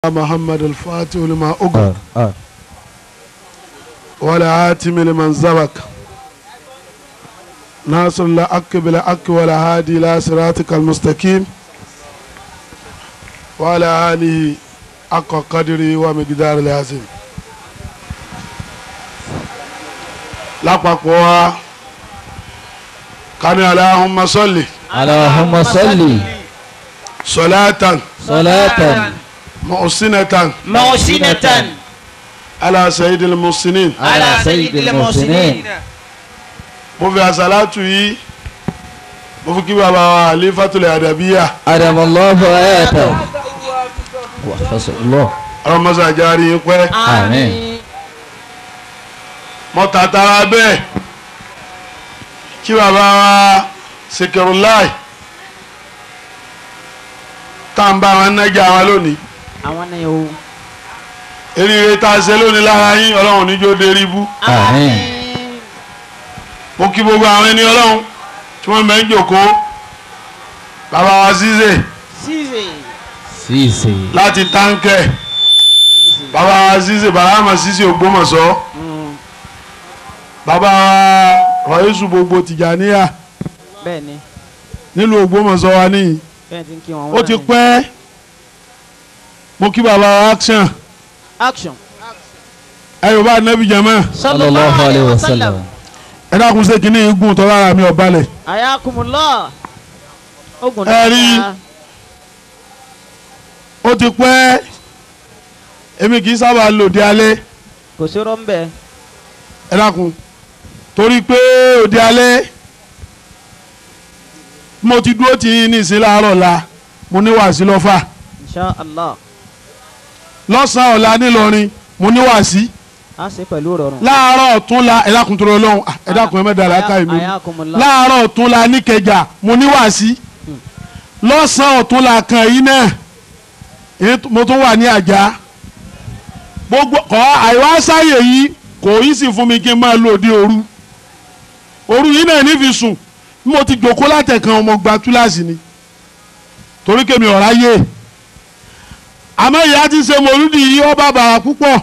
محمد الفاتح لما أغلق ولا عاتم لمن سبق ناصر الحق بالحق ولا هادي إلى صراطك المستقيم وعلى آله حق قدره ومقدار العظيم lápapọ̀ kani Allahumma salli salatan محسنة على سيد المحسنين mo fi àsàlátù yìí mo fi kí bàbá wa Khalifatul Adabiya adamallahu ayatahu wa fasallahu ọlọ́mọsá járí yín pẹ́ àmín mo tàtàrà bẹ́ẹ̀ kí bàbá wa Sikirullah tá ń bá wọn nájà wọn lónìí àwọn náà yóò. eríire tá a ṣe lónìí lára yín ọlọ́run níjó dérí bú. àmín. mo kí gbogbo àwọn ẹni ọlọ́run tí wọ́n mẹ́ ń jòkóó bàbá wa Ṣíṣe láti táǹkẹ̀ bàbá wa Ṣíṣe bàbá wa Ṣíṣe Ògbómọ̀ṣọ́ bàbá wa Rọ̀yísù gbogbo Tìjàníyà bẹ́ẹ̀ni nílùú Ògbómọ̀ṣọ́ wa níyì ó ti pẹ́. mo kí bàbá wa action ẹ̀yọ̀ bá nẹ́bí jẹ́mọ́ sallallahu alayhi wa sallam ẹ dákun ṣe kínní igun tó lára mi ọ̀balẹ̀. ayakumullah ogun ẹ rí ó ti pẹ́ èmi kì í sábà lòdì alẹ́ kò sí rọ́ńbẹ́. ẹ dákun torí pé òde alẹ́ mo ti dúró tì í ní ìsìn láàárọ̀ la mo ní wàásí lọ́fà insha Allah lọ́sàn-án ọ̀la nílọrin mo ní wàásí a ṣe pẹ̀lú rọrùn. láàárọ̀ ọ̀tún la ẹ dákun tó lọ lọ́hùn ẹ dákun ẹ mẹ́ta làákà ìlú láàárọ̀ ọ̀tún la níkẹjà mo ní wàásí lọ́sàn-án ọ̀tún la kan yìí náà mo tún wà ní àjà gbogbo kọ́ àìwá sáyè yìí kò yí sì fún mi kí n máa lò dé òru yìí náà ní fi sùn bí mo ti jòkó látẹ̀kan ọmọ gba túláàsì ni torí kémi ọ̀rá yé àmọ́ ìyá ti ṣe mòlúdì yìí ó bàbàrà púpọ̀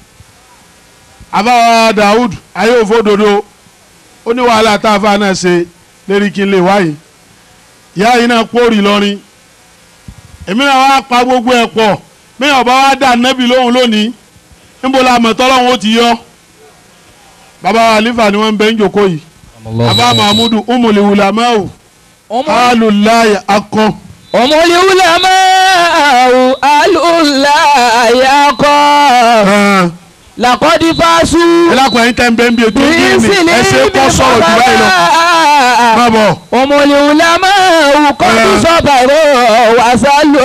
àbáwá Dawud ayé òfòdodo ó ní wàhálà tá a fà náà ṣe lérí kí n lè wáyé ìyá yìí náà pòórì lọrin èmi náà wá pa gbogbo ẹ̀ pọ̀ mi ò bá wá dà nẹ́bì lóhùn lónìí níbo la mọ̀ tọ́lọ́hún ó ti yọ bàbá wa Khalifa ni wọ́n ń bẹ ń jòkó yìí bàbá Mahmudu umul ulamau alùláyà akọ. umul ulamau alùláyà akọ. làkọ́dí fású. ẹ lákùn ẹ̀yin tẹ́ ń bẹ́ ń bí ètò ìdí mi ẹsẹ̀ kọ́ sọ̀rọ̀ jù báyìí lọ. má bọ̀. umul ulamau kọ́dí sọ̀bàrọ̀ wàsálù.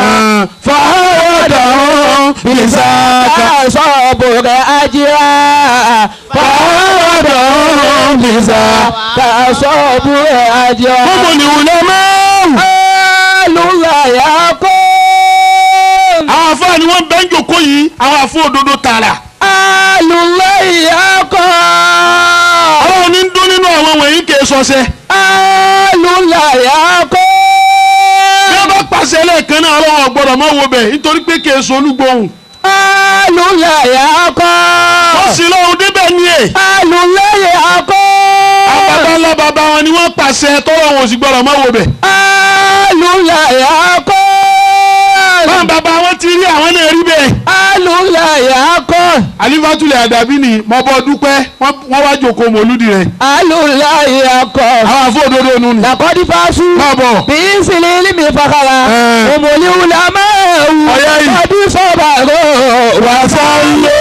fàwọ́dọ̀ bilisaka sọ̀bùrẹ̀ àjíra. fàwọ́dọ̀ bilisaka sọ̀bùrẹ̀ àjíra. umul ulamau alùláyà akọ. àwọn afọ ni wọ́n bẹ́ ń jòkó yìí àwọn afọ òdodo tààrà. alùláyà kọ́. àwọn oní ń dún nínú àwọn wọ̀nyí kì í sọsẹ́. alùláyà kọ́. bí wọ́n bá pàṣẹ lẹ́ẹ̀kan náà ọlọ́wọ́ gbọ́dọ̀ máa wo bẹ̀ nítorí pé kì í sọ olúgbòhùn. alùláyà kọ́. wọ́n sì lọ́hùn débẹ̀ ni ẹ̀. alùláyà kọ́. àbàbà ńlá bàbá wọn ni wọ́n pàṣẹ tọ́wọ́ wọn sì gbọ́dọ̀ máa wo bẹ̀. alùláyà kọ́. báwọn bàbá wọn ti rí àwọn náà rí bẹ́ẹ̀. alùláyà kọ́. Khalifatul Adabi ni mo bọ́ dúpẹ́ wọ́n wá jòkó mòlúdì rẹ̀. alùláyà kọ́. àwọn afọ òdodo nù ni. làkọ́dí fású. má bọ̀. bí n sì ní mi fakara. òmùlí wùlà máa wù. ọ̀yá yìí. ọdún sọ̀bà rò wà sáyé.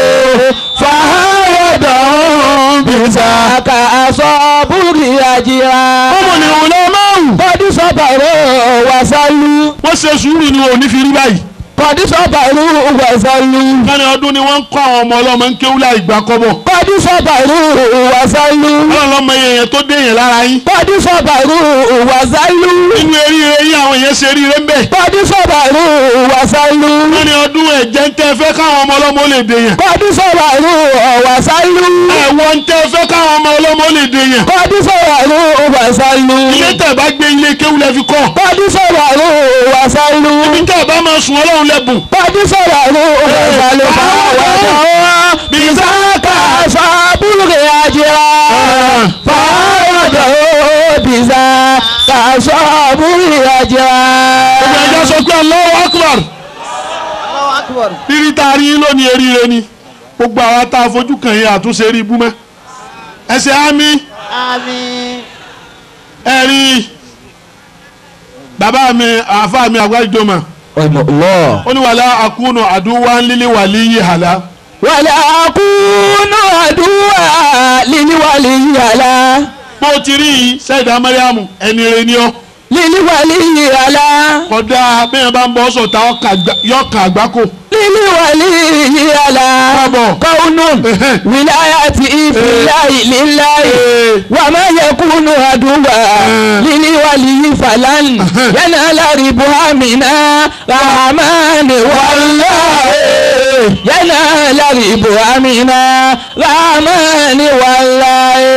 fàáwọ̀dọ̀ bìtà kà sọ búrì àjìrà. òmùlí wùlà máa wù. ọdún sọ̀bà rò wà sálú. wọ́n ṣe sùúrù ni wọn ò ní fi rí báyìí. kọ́dísọ́bàrú wàsálù. kánì ọdún ni wọ́n ń kọ́ àwọn ọmọ ọlọ́mọ ń kéwú láì gbà kọ́bọ̀. kọ́dísọ́bàrú wàsálù. ọlọ́mọ yẹn tó dé yẹn lára yín. kọ́dísọ́bàrú wàsálù. nínú eríire yín àwọn yẹn ṣe eríire ń bẹ̀. kọ́dísọ́bàrú wàsálù. kánì ọdún ẹ̀jẹ̀ ń tẹ́ fẹ́ káwọn ọmọ ọlọ́mọ lè dé yẹn. kọ́dísọ́bàrú wàsálù. ẹ̀wọ̀n ń tẹ́ fẹ́ káwọn ọmọ ọlọ́mọ lè dé yẹn. kọ́dísọ́bàrú wàsálù. ilé tẹ̀ bá gbé ilé kéwú lẹ́ fi kọ́. kọ́dísọ́bàrú wàsálù. ibi tẹ̀ bá máa sùn ọlọ́run jẹ̀bùn. Pàdé sọ̀rọ̀ ló ìbàlẹ̀ fáwọn bìsákà sọ́bùrù àjẹrà. Fáwọn bìsákà sọ́bùrù àjẹrà. Ìgbà ìjọ sọ pé Allahu Akbar. Allahu Akbar. Rírí tá a rí lónìí eríire ni. Gbogbo àwa tá a fojú kàn yín àtúnṣe rí ibú mẹ́. Ẹsẹ̀ àmì. Àmín. Ẹ̀rí. Bàbá mi àáfà mi àgbájọmọ. Allah. Ó ní wàlá àkúnù àdúwà lílé wà líyí hàlá. Wàlá àkúnù àdúrà líliwàlì yàlá. Bó ti rí yìí Sẹ́yìdá Mariamu ẹni rẹ ni ọ́. Líliwàlì yàlá. Kódà bẹ́ẹ̀ bá ń bọ́ sọ̀tà yọ̀ọ̀kan àgbákò. Líliwàlì yàlá. Kaunun wilayati fillahi lillahi. Wa ma yakunu aduwa líliwàlì falan. Yanala ribuha mina rahmani wallahi. Yanala ribuha mina rahmani wallahi.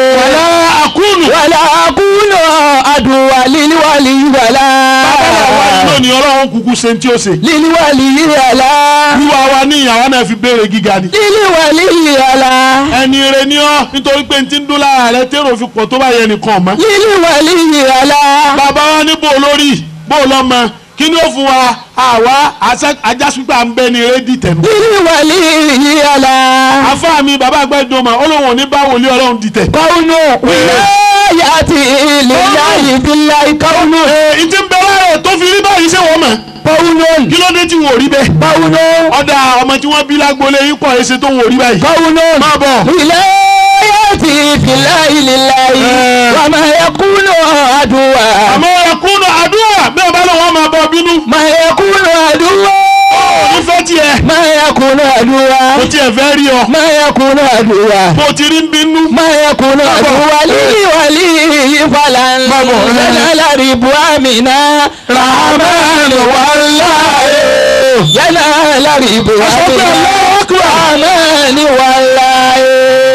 Wàlá àkúnù àdùwà líliwàlì wàlá. Bàbá wa iná ni Ọlọ́run kúkú ṣe tí ó ṣe. Líliwàlì wàlá. Wíwá wa ní ìyàwó náà fi béèrè gíga ni. Líliwàlì wàlá. Ẹni rẹ ni ọ́ nítorí pé n ti ń dún lára rẹ tèrò fi pọ̀ tó bá yẹ nìkan mọ́. Líliwàlì wàlá. Bàbá wa ní bò lórí bò lọ́mọ kí ni ó fún wa àwa ajásùpá ń bẹ ní rédí tẹ̀nu. Líliwàlì wàlá. Àfáà mi bàbá àgbẹ̀dọ̀mọ̀ Ọlọ́run ò ní bá wòlíì Ọlọ́run dìtẹ̀. Kaunu wilayati lillahi billahi kaunu. Ìtì ń bẹ lára tó fi rí báyìí ṣé wọ́n mọ̀. Kaunu. Kí ló dé tí wọ́n ò rí bẹ́ẹ̀. Kaunu. Ọ̀dà ọmọ tí wọ́n bí lágbolé yín pọ̀ ẹsẹ̀ tó wọ́n ò rí báyìí. Kaunu. Má bọ̀. Wilayati fillahi lillahi. Wa ma yakunu aduwa. Àmọ́ ẹkúnnù àdúrà bẹ́ẹ̀ bá lọ́wọ́ máa bọ̀ bínú. Ma yakunu aduwa. Ìfẹ́ tiẹ̀. Ma yakunu aduwa. Kò tiẹ̀ fẹ́ rí ọ. Ma yakunu aduwa. Bó ti rí ń bínú. Ma yakunu aduwa líliwàlì falan. Yanala ribu amina rahman wallahi. Yanala ribu amina rahman wallahi.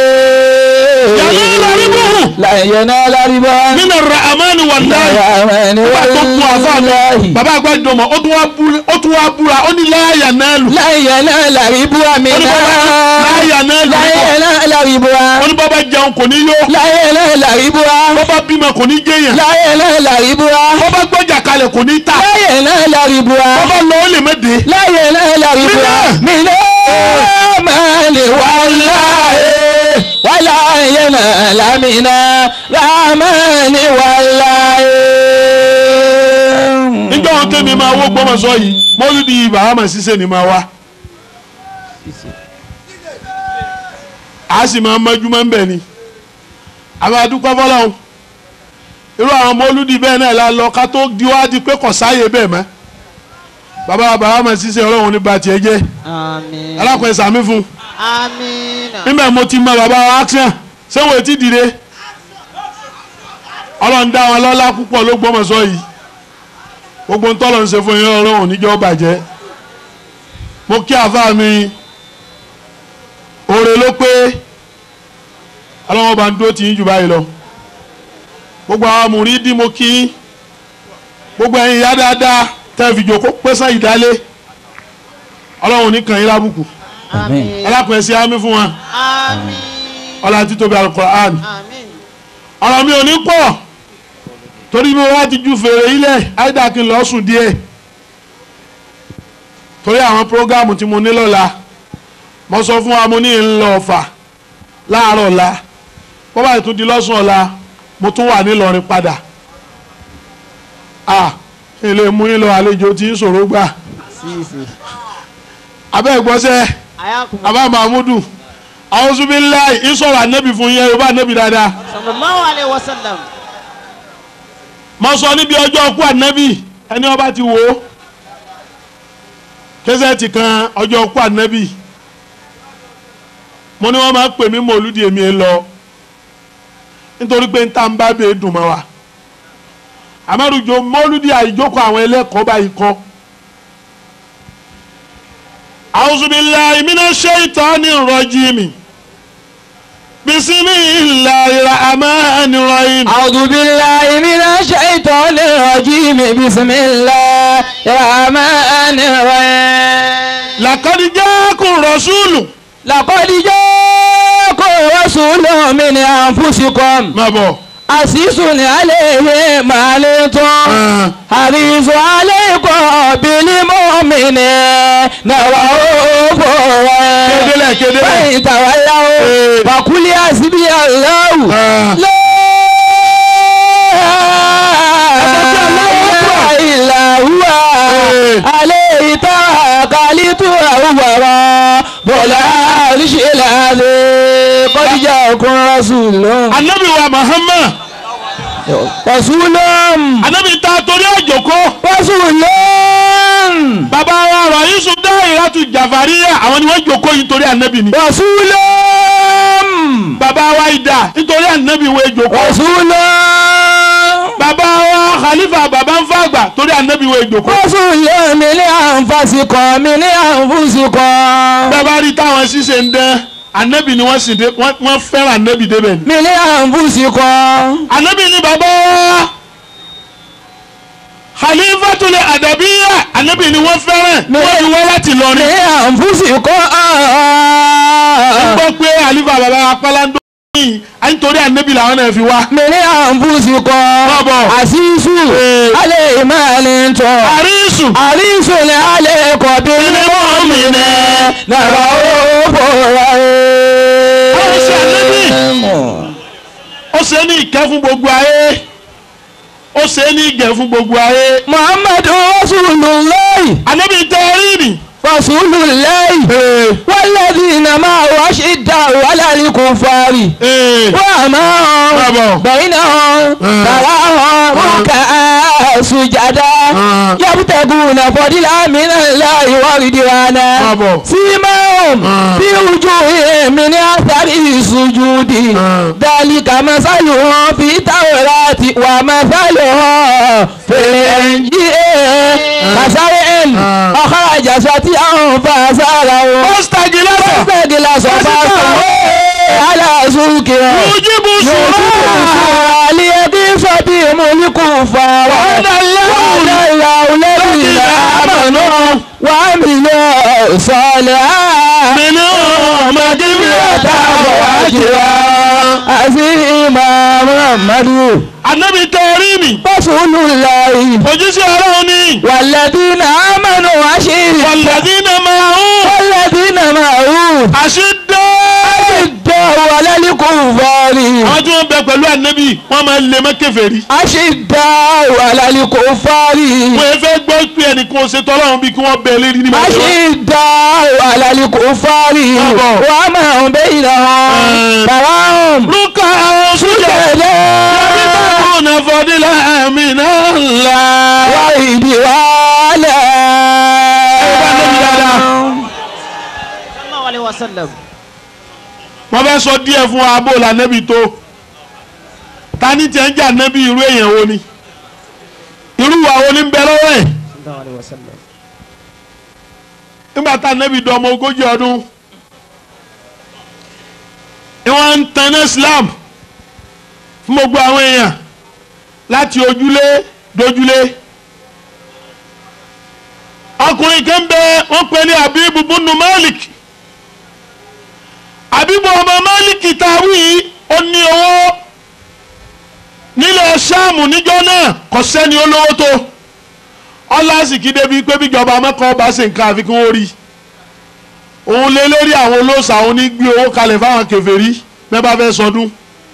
Yanala ribu. La yanala ribu. Nínú Rahman wallahi. Rahman Bàbá tó kú àfáà mi. wallahi. Bàbá àgbàdùnmọ̀ ó tún wá búra ó ní láyà náà lù. La yanala ribu amina. Láyà náà lù. La yanala ribu. Ó ní bàbá jẹun kò ní yó. La yanala ribu. Bàbá bímọ kò ní jẹyàn. La yanala ribu. Bàbá gbọ́jà kalẹ̀ kò ní tà. La yanala ribu. Bàbá lọ ó lè mẹ́de. La yanala ribu. Mina mali wallahi. Wala yanala mina rahmani wallahi. Nígbà wọn tẹ́mi máa wó gbọ́mọ̀ sọ yìí mọ́lúdì bàhámà ṣiṣẹ́ ni máa wá. A sì máa mọ́jú máa ń bẹ̀ ni. Àwọn adúpẹ́ fọlọ́hún. Irú àwọn mọ́lúdì bẹ́ẹ̀ náà la lọ ká tó di wá di pé kò sáyé bẹ́ẹ̀ mọ́. Bàbá bàhámà ṣiṣẹ́ Ọlọ́run ní ba tiẹ̀ jẹ́. Àmín. Alákùnrin sàmí fún un. Àmín. Nígbà mo ti mọ bàbá wa action sẹ́wọ̀n etí dìde. Ọlọ́run dá wọn lọ́lá púpọ̀ ló gbọ́mọ̀ sọ yìí. Gbogbo ń tọ́lọ̀ ń ṣe fún yín Ọlọ́run níjọ́ bàjẹ́. Mo kí àfáà mi òrè ló pé Ọlọ́run bá ń dúró tì yín jù báyìí lọ. Gbogbo àwọn mùrídì mo kí yín. Gbogbo ẹ̀yin ìyá dáadáa tẹ́ fi jòkó pẹ́sàn ìdálé. Ọlọ́run ní kàn yín lábùkù. Àmín. Alákùnrin sí àmì fún wa. Àmín. Ọlá títóbi Al-Qur'an. Àmín. Ọ̀rọ̀ mi ò ní pọ̀ torí mi wá ti ju fèrè ilẹ̀ àìdá kí n lọ sùn díẹ̀ torí àwọn prógámù tí mo ní lọ́la mo sọ fún wa mo ní ń lọ Ọ̀fà láàárọ̀ ọ̀la bọ́bá ìtún di lọ́sùn ọ̀la mo tún wà nílọrin padà ilé mú yín lọ àlejò tí ń sọ̀rọ̀ gbà abẹ́ ìgbọ́sẹ̀ abá Mahmudu A'udhu billahi ìsọ̀rọ̀ ànẹ́bì fún yẹn yorùbá ànẹ́bì dáadáa. Sallallahu alaihi wasallam. Mo sọ níbi ọjọ́ ọkú ànẹ́bì ẹni ọba ti wò ó kẹsẹ̀tì kan ọjọ́ ọkú ànẹ́bì mo ní wọ́n máa ń pè mí mọ̀lúdì èmi ẹ̀ lọ nítorí pé ń tà ń bá bèè dùn mọ́ wa àmọ́rùjọ mọ̀lúdì àìjókòó àwọn ẹlẹ́kọ̀ọ́ báyìí kọ́. A'udhu billahi minash shaitanir rajim. Bismillahir rahmanir rahim. A'udhu billahi minash shaitanir rajim. Bismillahir الرحمن الرحيم لقد جاءكم رسول لقد جاءكم رسول من أنفسكم má bọ̀. عزيز عليه ما عنتم حريص عليكم بالمؤمنين رؤوف رحيم فإن تولوا فقل حسبي الله لا إله إلا هو عليه توكلت وهو رب العرش العظيم قد جاءكم رسول Ànábì wa Muhammad. Rasulun. Ànábì ta torí àjòkó. Rasulun. Bàbá wa Raisu Dahiratu Jafariya àwọn ni wọ́n jòkó yìí torí Ànábì ni. Rasulun. Bàbá wa Ida nítorí Ànábì wo jòkó. Rasulun. Bàbá wa Khalifa bàbá ń fàgbà torí Ànábì wo jòkó. Rasulun min anfusikum min anfusikum. Bàbá rí táwọn ṣíṣe ń dẹ́ Ànábì ni wọ́n sì dé wọ́n fẹ́ràn Ànábì débẹ̀ ni. Min anfusikum. Ànábì ni bàbá wa Khalifatul Adabiyya Ànábì ni wọ́n fẹ́ràn wọ́n ti wọ́n láti lọ ní. Min anfusikum. Gbọ́ pé àlífà bàbá apálá yìí nítorí Ànábì làwọn náà fi wá. Min anfusikum. Bọ́bọ̀. Àṣìṣù. Alẹ́ ìmọ̀lẹ́ tọ́. Àríṣù. Àríṣù ni alẹ́ kọ̀ bí mọ́mìnà nàrà òfò rẹ̀. Ó ṣe Ànábì. Ó ṣe ní ìkẹ́ fún gbogbo ayé. Ó ṣe ní ìgẹ̀ fún gbogbo ayé. Muhammadu Rasulullahi. Ànábì tẹ́rí nì. Rasulullahi. Walladhina ma'ahu ashidda'u 'alal kuffari. Ruhamaa'u bainahum tarahum ruk'an sujadan yabtaguna fadlan minallahi wa ridwana. Simahum fi wujuhihim min athari sujudi. Dhalika mathaluhum fi tawrati wa mathaluhum fil injili. Kazar'in akhraja shati'ahu fa'azarahu fastaghlasa ala suqihi Yujibu sura. ليغيظ بهم الكفار وعلى الله الذين آمنوا وعملوا الصالحات منهم مغفرة وأجرا عظيما. محمد Ànábì tẹ́rí nì. رسول الله Òjíṣẹ́ Ọlọ́run ni. والذين آمنوا أشد والذين معه والذين معه أشداء. أشداء على الكفار Àwọn tí wọ́n bẹ pẹ̀lú Ànábì wọ́n máa ń lè mọ́ kèfèrí. أشداء على الكفار Wọ́n yẹn fẹ́ gbọ́ pé ẹnìkan ṣe tọ́lọ́run bí kí wọ́n bẹ̀ lérí ní màá ṣe wá. أشداء على الكفار وما بينهم تراهم ركعا سجدا يبتغون فضلا من الله ورضوانا. sallallahu alaihi wasallam. Wọ́n fẹ́ sọ díẹ̀ fún wa bó la Ànábì tó. Ta ni tiẹ̀ ń jà Ànábì irú èèyàn wo ni? Irú wa wo ni ń bẹ lọ́wọ́ ẹ̀? sallallahu alaihi wasallam. Nígbà tá Ànábì dọ̀ ọmọ 40 ọdún. Wọ́n ń tan Islam fún gbogbo àwọn èèyàn láti ojúlé dojúlé. Ọkùnrin kan bẹ wọ́n pè ní Abibu bunu Malik. Abibu ọmọ Malik tàwí ó ní owó nílẹ̀ Ṣáàmù níjọ́ náà kò sẹ́ni olówó tó. Ọlásìkí débi pé bíjọba mẹ́kọ̀ọ́ bá ṣe nǹkan àfikún orí. Òun lé lórí àwọn olóòṣà òun ní gbé owó kalẹ̀ fáwọn kèfèrí mẹ́bà fẹ́ sọdún.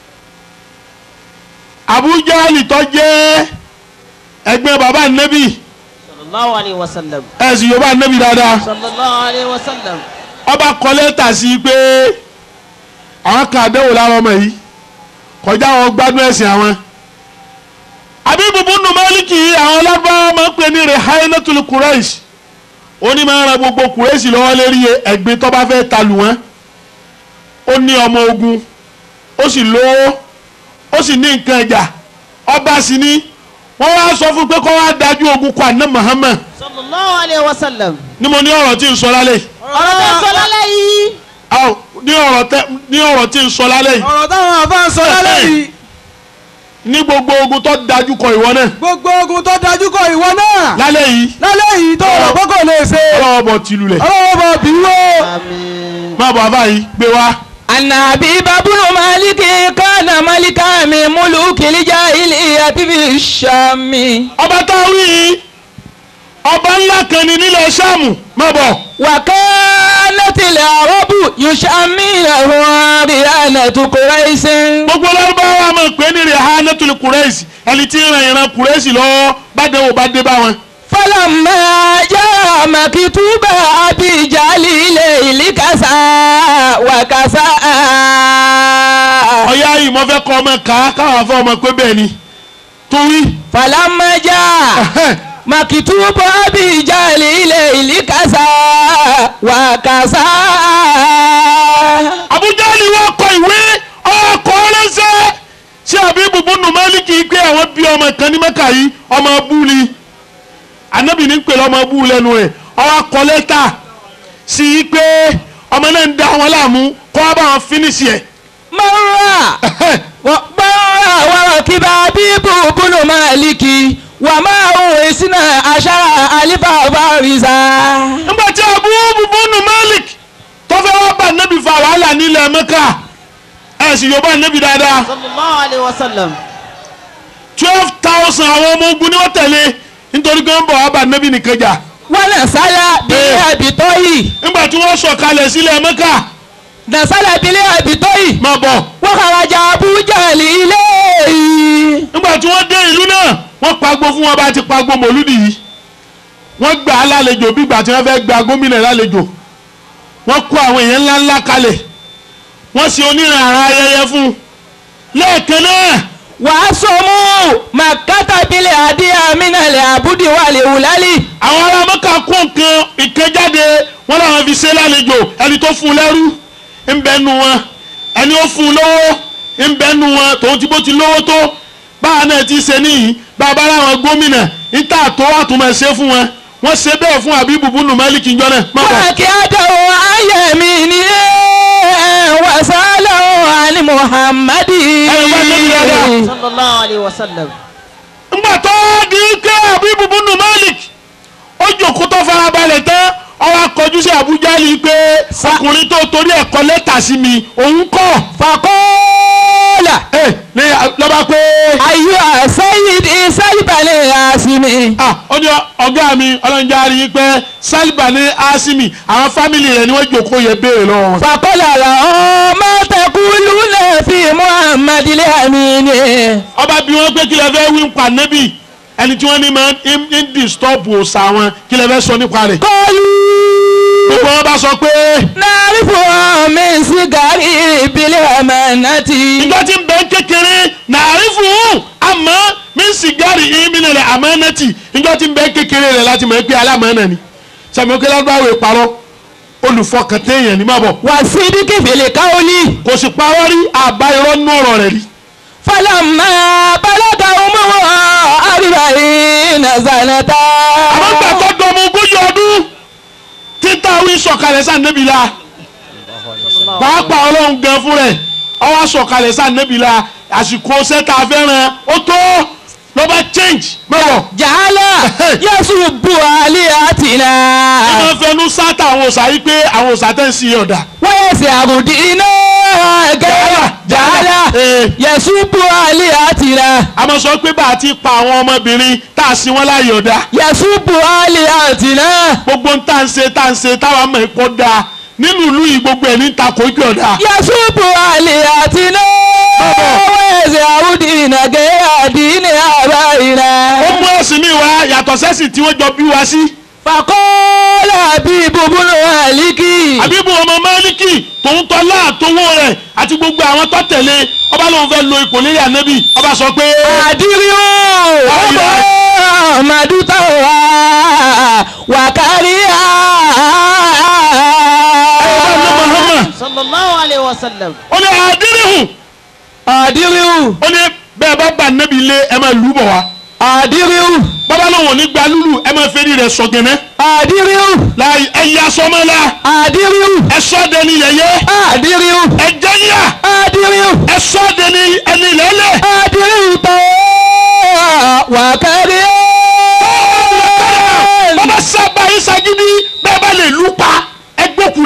Abu Jahli tó jẹ́ ẹgbẹ́ bàbá Ànábì sallallahu alaihi wasallam. ẹ̀sìn Yorùbá Ànábì dáadáa. sallallahu alaihi wasallam. Ọba kọ lẹ́tà sí pé àwọn kan àdéhùn lára ọmọ yìí kọjá àwọn gbádùn ẹ̀sìn àwọn. Abibu bunu Maliki àwọn lábá máa ń pè ní Rehaynatul Quraish. Ó ní máa ń ran gbogbo Quraish lọ́wọ́ lérí ẹ̀gbin tó bá fẹ́ talù wọn. Ó ní ọmọ ogun ó sì lówó ó sì ní nǹkan ẹ̀jà ọba sì ní wọ́n wá sọ fún pé kó wá dájú ogun kọ àná Muhammad. sallallahu alaihi wasallam. Ní mo ní ọ̀rọ̀ tí ń sọ lálẹ́. ọ̀rọ̀ tẹ́ sọ lálẹ́ yìí. Ní ọ̀rọ̀ tí ń sọ lálẹ́ yìí. ọ̀rọ̀ táwọn àbá ń sọ lálẹ́ yìí. ní gbogbo ogun tó dájú kọ ìwọ náà. gbogbo ogun tó dájú kọ ìwọ náà. lálẹ́ yìí tó rọ̀ kókò lè ṣe. ọlọ́wọ́ bọ̀ tìlù lẹ̀. ọlọ́wọ́ bọ̀ bí wó. má bọ̀ àbá yìí gbé wá. Ànàbí babunu Maliki kánà Malika mi mulukil jahiliyyati fi Shami. ọba tá a wí yìí ọba ńlá kan ní nílẹ̀ Ṣáàmù má bọ̀. Wa kanatil arabu yushammilahum rihanatu Quraisin. gbogbo Lárúbáwá máa pè é ní rihanatul Quraish ẹni tí ń ran ìran Quraish lọ́wọ́ bá dé bá dé bá wọn. Falamma jaa maktuba abi jalile ilikasa wa kasa. ọ̀yá yìí mo fẹ́ kọ́ ọmọ káwọn afọ ọmọ pé bẹ́ẹ̀ ni torí. Falamma jaa maktuba abi jalile ilikasa wa kasa. Abu Jali wọ́n kọ ìwé ọkọ̀ ọlọ́sẹ̀ ṣé Habibu bunu Maliki pé àwọn bí ọmọ kan ní Mẹ́kà yìí ọmọ abú ni Ànábì ní pèlè ọmọ abú lẹ́nu rẹ̀ ọwọ́ kọ lẹ́tà sí i pé ọmọ náà ń da wọn láàmú kọ́ wá bá wọn fínísì ẹ̀. mọ́ra wọ́rọ̀ kí bá Habibu bunu Maliki wà máa ń ìsínà àṣà àlífà rìsà. nígbà tí Habibu bunu Maliki tó fẹ́ wá bá Ànábì fa wàhálà nílẹ̀ Mẹ́kà ẹ̀ sì yóò bá Ànábì dáadáa. sallallahu alayhi wa sallam. 12,000 àwọn ọmọ ogun ni wọ́n tẹ̀lé nítorí pé wọ́n bọ̀ wá bá Ànábì nìkan jà. wọ́n nà sálà bílẹ̀ àbítọ́ yìí. nígbà tí wọ́n sọ̀kalẹ̀ sílẹ̀ Mẹ́kà. nà sálà bílẹ̀ àbítọ́ yìí. máa bọ̀. wọ́n kàrájà Abu Jali ilé yìí. nígbà tí wọ́n dé ìlú náà wọ́n pagbo fún wọn bá ti pagbo mòlúdì yìí. wọ́n gbà á lálejò bí ìgbà tí wọ́n fẹ́ gba gómìnà lálejò. wọ́n kó àwọn èèyàn ńláńlá kalẹ̀. wọ́n ṣe onírànà ayẹyẹ fún un. lẹ́ẹ̀kan náà. wàá sọmú màkàtà bílẹ̀ àdíyà mínàlẹ̀ àbúdí wà lè wùlálì. àwọn ará Mẹ́kà kó nǹkan ìkẹjáde wọn làwọn fi ṣe lálejò ẹni tó fún un lẹ́rú ń bẹ nu wọn ẹni ó fún un lówó ń bẹ nu wọn tòun ti bó ti lówó tó báwa náà ti ṣe níyì bàbá láwọn gómìnà níta tó wà tó máa ṣe fún wọn wọ́n ṣe bẹ́ẹ̀ fún Habibu bunu Maliki njọ́ náà. kí á dọ̀wọ́ ayẹ̀mí ni wàsálà ali Muhammadi. sallallahu alayhi wa sallam. ńgbà tó di ké Habibu bunu Maliki ó jòkó tó farabalẹ̀ tán ọwọ́ akọjú sí Abu Jali pé ọkùnrin tó torí ẹ̀kọ́ lẹ́tà sí mi òun kọ́. fàkọ́ọ́là. ní lọ́ba pé. ayé àṣeyìdì sálíbàlẹ̀ àṣìmì. ó ní ọ̀gá mi ọlọ́njà rí i pé sálíbàlẹ̀ àṣìmì àwọn fámìlì rẹ̀ ni wọ́n jòkó yẹ béèrè lọ́wọ́. fàkọ́ọ́là làwọn mọ́tẹ́kùlù náà fi Muhammadil Amini. ọba bí wọ́n pé kí lè fẹ́ wí ń pa nẹ́bì ẹni tí wọ́n ní máa ń disturb òòsà wọn kí lè fẹ́ sọ nípa rẹ̀. kọ́lù. gbogbo wọn bá sọ pé. nàárí fún mi sìgárì ìbílẹ̀ àmánátì. ìjọ tí ń bẹ kékeré nàárí fún àmọ́ mi sìgárì ìmìnira àmánátì ìjọ tí ń bẹ kékeré rẹ̀ láti mọ̀ pé alámọ̀ọ́nà ni sàmì òkè lágbàwé parọ́ olùfọkàntẹ́yìn ní má bọ̀. wà sí bí kìfìlì káwọlì. kò sì parọ́ rí àbá irọ́ nú ọ̀rọ̀ rẹ̀ rí. falamma balaga umuhu arba'ina sanata. àwọn gbà tó dọmọ ogójì ọdún títà wí sọ̀kalẹ̀ sáà nẹ́bí la pàápàá ọlọ́run gan fún rẹ̀ ọwọ́ sọ̀kalẹ̀ sáà nẹ́bí la àsìkò sẹ́ta fẹ́ràn ó tó ló bá change mẹ́wọ̀. jàálà yasubbu alihatina. ẹ máa fẹnu sáta àwọn òòsà yìí pé àwọn òòsà tẹ̀ ń sí ọ̀dà. wọ́n ṣe àbùdí iná gẹ́gẹ́ jàálà yasubbu alihatina. a máa sọ pé bá a ti pa àwọn ọmọbìnrin tá a sin wọn láàyè ọ̀dà. yasubbu alihatina. gbogbo ń tà ń ṣe táwa mọ̀ ẹ̀kọ́ dáa nínú ìlú yìí gbogbo ẹ̀ ní takò ìpè ọ̀dà. yasubu alihatina. wọ́n ṣe àbùdí iná gẹ́gẹ́ àdínní àbáyìnà. ó mú ẹ̀sìn mi wá yàtọ̀ sẹ́sìn tí wọ́n jọ bí wa sí. fàkọ́ọ́lá Habibu bunu Maliki. Habibu ọmọ Maliki tòun tọ́lá àtọwọ́ rẹ̀ àti gbogbo àwọn tó tẹ̀lé ọba lóun fẹ́ lo ipò lérí ànábì ọba sọ pé. àdírí o ọmọ màdútà wà wàkárí à. sallallahu alayhi wa sallam. ó ní àdírìhùn. àdírí o. ó ní bẹ́ẹ̀ bá bá ànábì lé ẹ máa lù bọ̀ wá. àdírí o. bàbá lóun ò ní gba lúlù ẹ máa fẹ́ rí rẹ̀ sọ̀gẹ̀nẹ́. àdírí o. láì ẹ̀yà sọmọ́lá. àdírí o. ẹ sọ́ dẹni yẹ̀yẹ́. àdírí o. ẹ jẹ́ yíyà. àdírí o. ẹ sọ́ dẹni ẹni lẹ́lẹ̀. àdírí o tọ́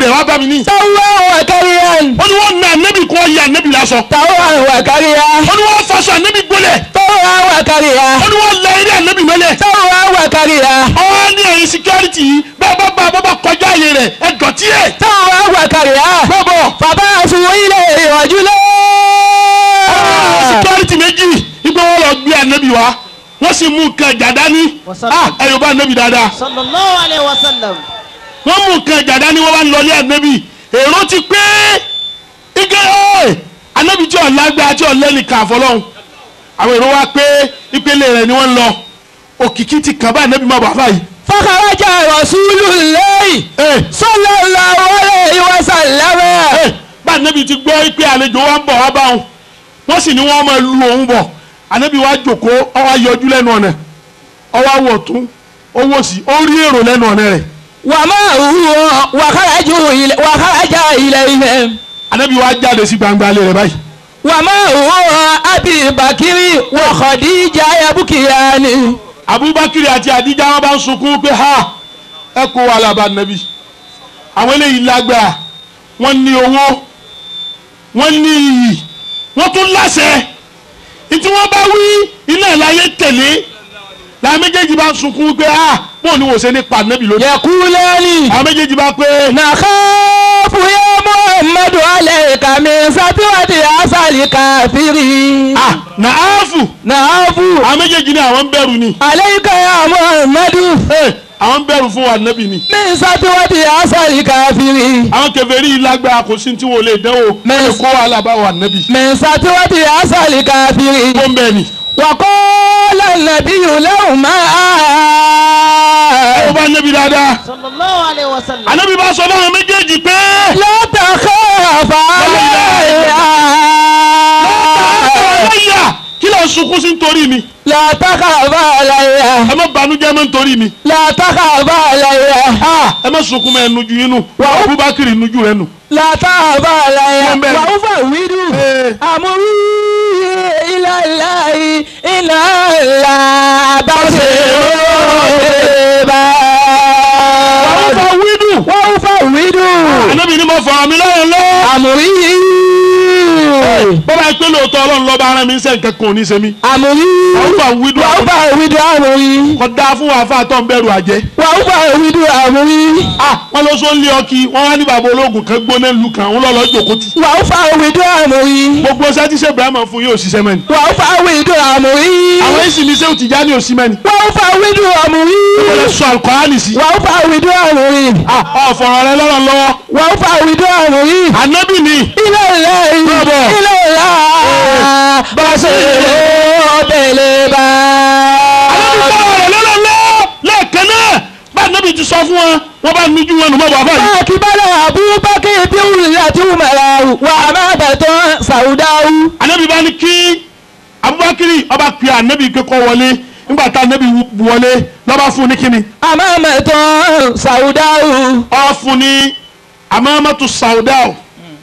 rẹ̀ wá bá mi ní. táwọn wàkàríyá. ó ní wọ́n na ànábì kó yẹ ànábì lásọ. táwọn wàkàríyá. ó ní wọ́n faṣọ ànábì gbólẹ̀. táwọn wàkàríyá. ó ní wọ́n lẹ eré ànábì mọ́lẹ̀. táwọn wàkàríyá. ó ní ẹ̀yin security yìí bẹ́ẹ̀ bá kọjá àyè rẹ̀ ẹ dọ̀tí ẹ̀. táwọn wàkàríyá. bọ́bọ̀. bàbá àsùnwó ilé ìrọ̀jú lé. security méjì igbó wọn lọ gbé ànábì wa wọ́n sì mú nǹkan ìjà dání. ẹ̀yọ̀ bá ànábì dáadáa. sallallahu alayhi wa sallam. wọ́n mú nǹkan ìjà dání wọ́n bá ń lọlé ànábì èrò ti pé ike ànábì tí ọ̀lágbá tí ọ̀lẹ́nìkan àfọlọ́hún àwọn èrò wa pé ìpele rẹ̀ ni wọ́n lọ òkìkí ti kàn bá ànábì má bàbá yìí. fakaraja rasulullahi sallallahu alayhi wa sallam. bá ànábì ti gbọ́ pé àlejò wa ń bọ̀ wá bá wọn wọ́n sì ní wọ́n máa lu òun bọ̀ ànábì wa jókòó ó wá yọjú lẹ́nu ọ̀nà ó wá wọ̀ tún ó wò sí ó rí èrò lẹ́nu ọ̀nà rẹ̀. wàmà òwúrọ̀ wàkàrájà ilẹ̀ ìfẹ́. ànábì wa jáde sí gbangba alẹ́ rẹ̀ báyìí. wàmà òwúrọ̀ abi bakiri wa khadija yabukiyani. abubakiri àti adija wọn bá ń sunkún pé ha ẹ kó wa lába nàbí àwọn eléyìí lágbára wọn ní owó wọn ní iyì wọn tún láṣẹ ìtí wọn bá wí iná ìláyé tẹ̀lé làwọn méjèèjì bá ń sunkún pé ha bóun ni wò ṣe ní pa nàbí lónìí. yakulani. àwọn méjèèjì bá pé. nakhafu ya muhammadu alayka min satiwati asali kafiri. nàáfù. àwọn méjèèjì ní àwọn ń bẹ̀rù ni. alayka ya muhammadu. àwọn ń bẹ̀rù fún wa nàbí ni. min satiwati asali kafiri. àwọn kèfèrí lágbára kò sí tí wọn ò lè dánwò. wọ́n lè kó wàhálà bá wa nàbí. min satiwati asali kafiri. ó ń bẹ̀ ni. waqala an-nabiyyu lahuma. ó bá nàbí dáadáa. sallallahu alayhi wa sallam. ànábì bá sọ fún àwọn méjèèjì pé. la takhafa aláyà kí ló ń sunkún sí nítorí mi. la takhafa alayya. ẹ má banújẹ́ mọ́ nítorí mi. la takhafa alayya. ẹ má sunkún mọ́ ẹ nujú yín nù. Wà ó- Abubakar nujú rẹ nù. la takhafa alayya. Wọ́n bẹ̀rẹ̀. wa ufawwidu amri ila Allahi inna Allaha basirun àwọn fa wídù. wa ufawwidu ànábì ni mo fọ̀rọ̀ mi lọ́rùn lọ. amri bọ́lá ẹ pé lóòótọ́ ọlọ́run lọ́ba ara mi ń sẹ́ nǹkan kan ò ní ṣe mí. amri àwọn fa wídù. wa ufawwidu amri kò dáa fún wa fún àtọ̀ ń bẹ̀rù àjẹ́. wa ufawwidu amri wọ́n lọ sọ ń lé ọkì wọ́n wá ní bàbá ológun kan gbóná ìlú kan wọ́n lọ lọ jòkó tì. wa ufawwidu amri gbogbo ṣẹ́ tí ṣe Ibrahim fún yóò ṣiṣẹ́ mẹ́ni. wa ufawwidu amri àwọn èsì ní sẹ́wọ̀n Tìjání ò sí mẹ́ni. wa ufawwidu amri wọ́n lè sọ Al-Qur'ani sí. wa ufawwidu amri ọ̀fọ̀rọ̀ rẹ lọ́rọ̀ lọ́wọ́. wa ufawwidu amri ànábì ni. ila Allahi Bàbá. ila Allahi basirun bil ànábì ibad. sọ̀rọ̀ rẹ lọ́rọ̀ lọ́wọ́ lẹ́ẹ̀kan náà bá ànábì ti sọ fún wọn wọ́n bá nujú wọn nù mọ́ bàbá yìí. akibala abubakar bí wùlẹ̀ tí wùmẹ̀rẹ̀ wà má bẹ̀tọ̀ sàwùdáwù. ànábì bá ní kí Abubakar ọba pe ànábì kẹ́kọ̀ọ́ wọlé nígbà tá ànábì wọlé lọ́ba fún ní kíni. àmọ́ bẹ̀tọ̀ sàwùdáwù. ọ fún ní amamatu sauda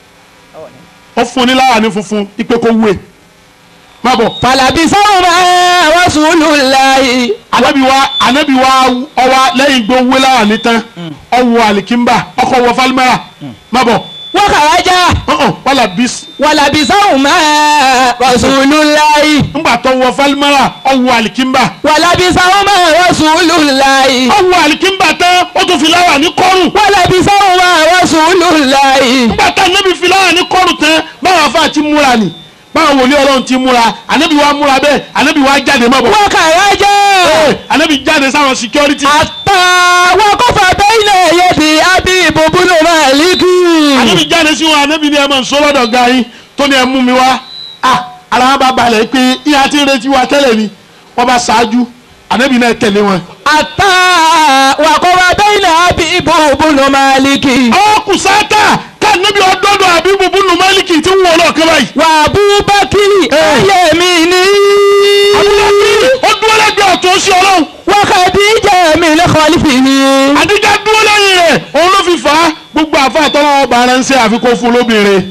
ó fún ní láwàní funfun ipe kó wúwe má bọ̀. fàlàbí sáwọn máa Rasulullahi. ànábì wa ọwa lẹ́yìn gbó wúwe láwàní tán ọwọ́ alikimba ọkọ̀ wọ falimara má bọ̀. wọ́n kàrájà. wàlà bis. wàlàbí sáwọn máa Rasulullahi. ńgbà tó wọ falimara ọwọ́ alikimba. wàlàbí sáwọn máa Rasulullahi. ọwọ́ alikimba tán ó tún fi láwàní kọ́rùn. wàlàbí sáwọn máa Rasulullahi. ńgbà tá ànábì fi láwàní kọ́rùn tán báwọn afa ti múra ni báwọn wòlíì Ọlọ́run ti múra ànábì wa múra bẹ́ẹ̀ ànábì wa jáde má bọ̀. wọ́n kàrájà. ànábì jáde sáwọn security. àtàwọn kọfà bẹ́ẹ̀lẹ̀ yẹ̀dì Abibu bunu Maliki. ànábì jáde sí wọn ànábì ní ẹ máa ń sọ lọ́dọ̀ ga yín tó ní ẹ mú mi wá ara wọn bá balẹ̀ pé ìyá tí ń retí wa tẹ́lẹ̀ ni wọ́n bá ṣáájú ànábì náà tẹ̀lé wọn. àtàwọn kọfà bẹ́ẹ̀lẹ̀ Abibu bunu Maliki. ọ kù sáátà ká ànábì ọdọ́dọ̀ Abibu bunu Maliki tí ń wọ ọlọ́ọ̀kan báyìí. wà Abubakiri ayé mi ní. Abubakar ó dúró lẹ́gbẹ̀ẹ́ ọ̀tún sí Ọlọ́run. wa Khadija min khalifihi. àdíjà dúró lẹ́yìn rẹ̀ òun ló fi fà á gbogbo àfa àtọ́lọ́wọ́ bá ara ń ṣe àfikún fún lóbìnrin.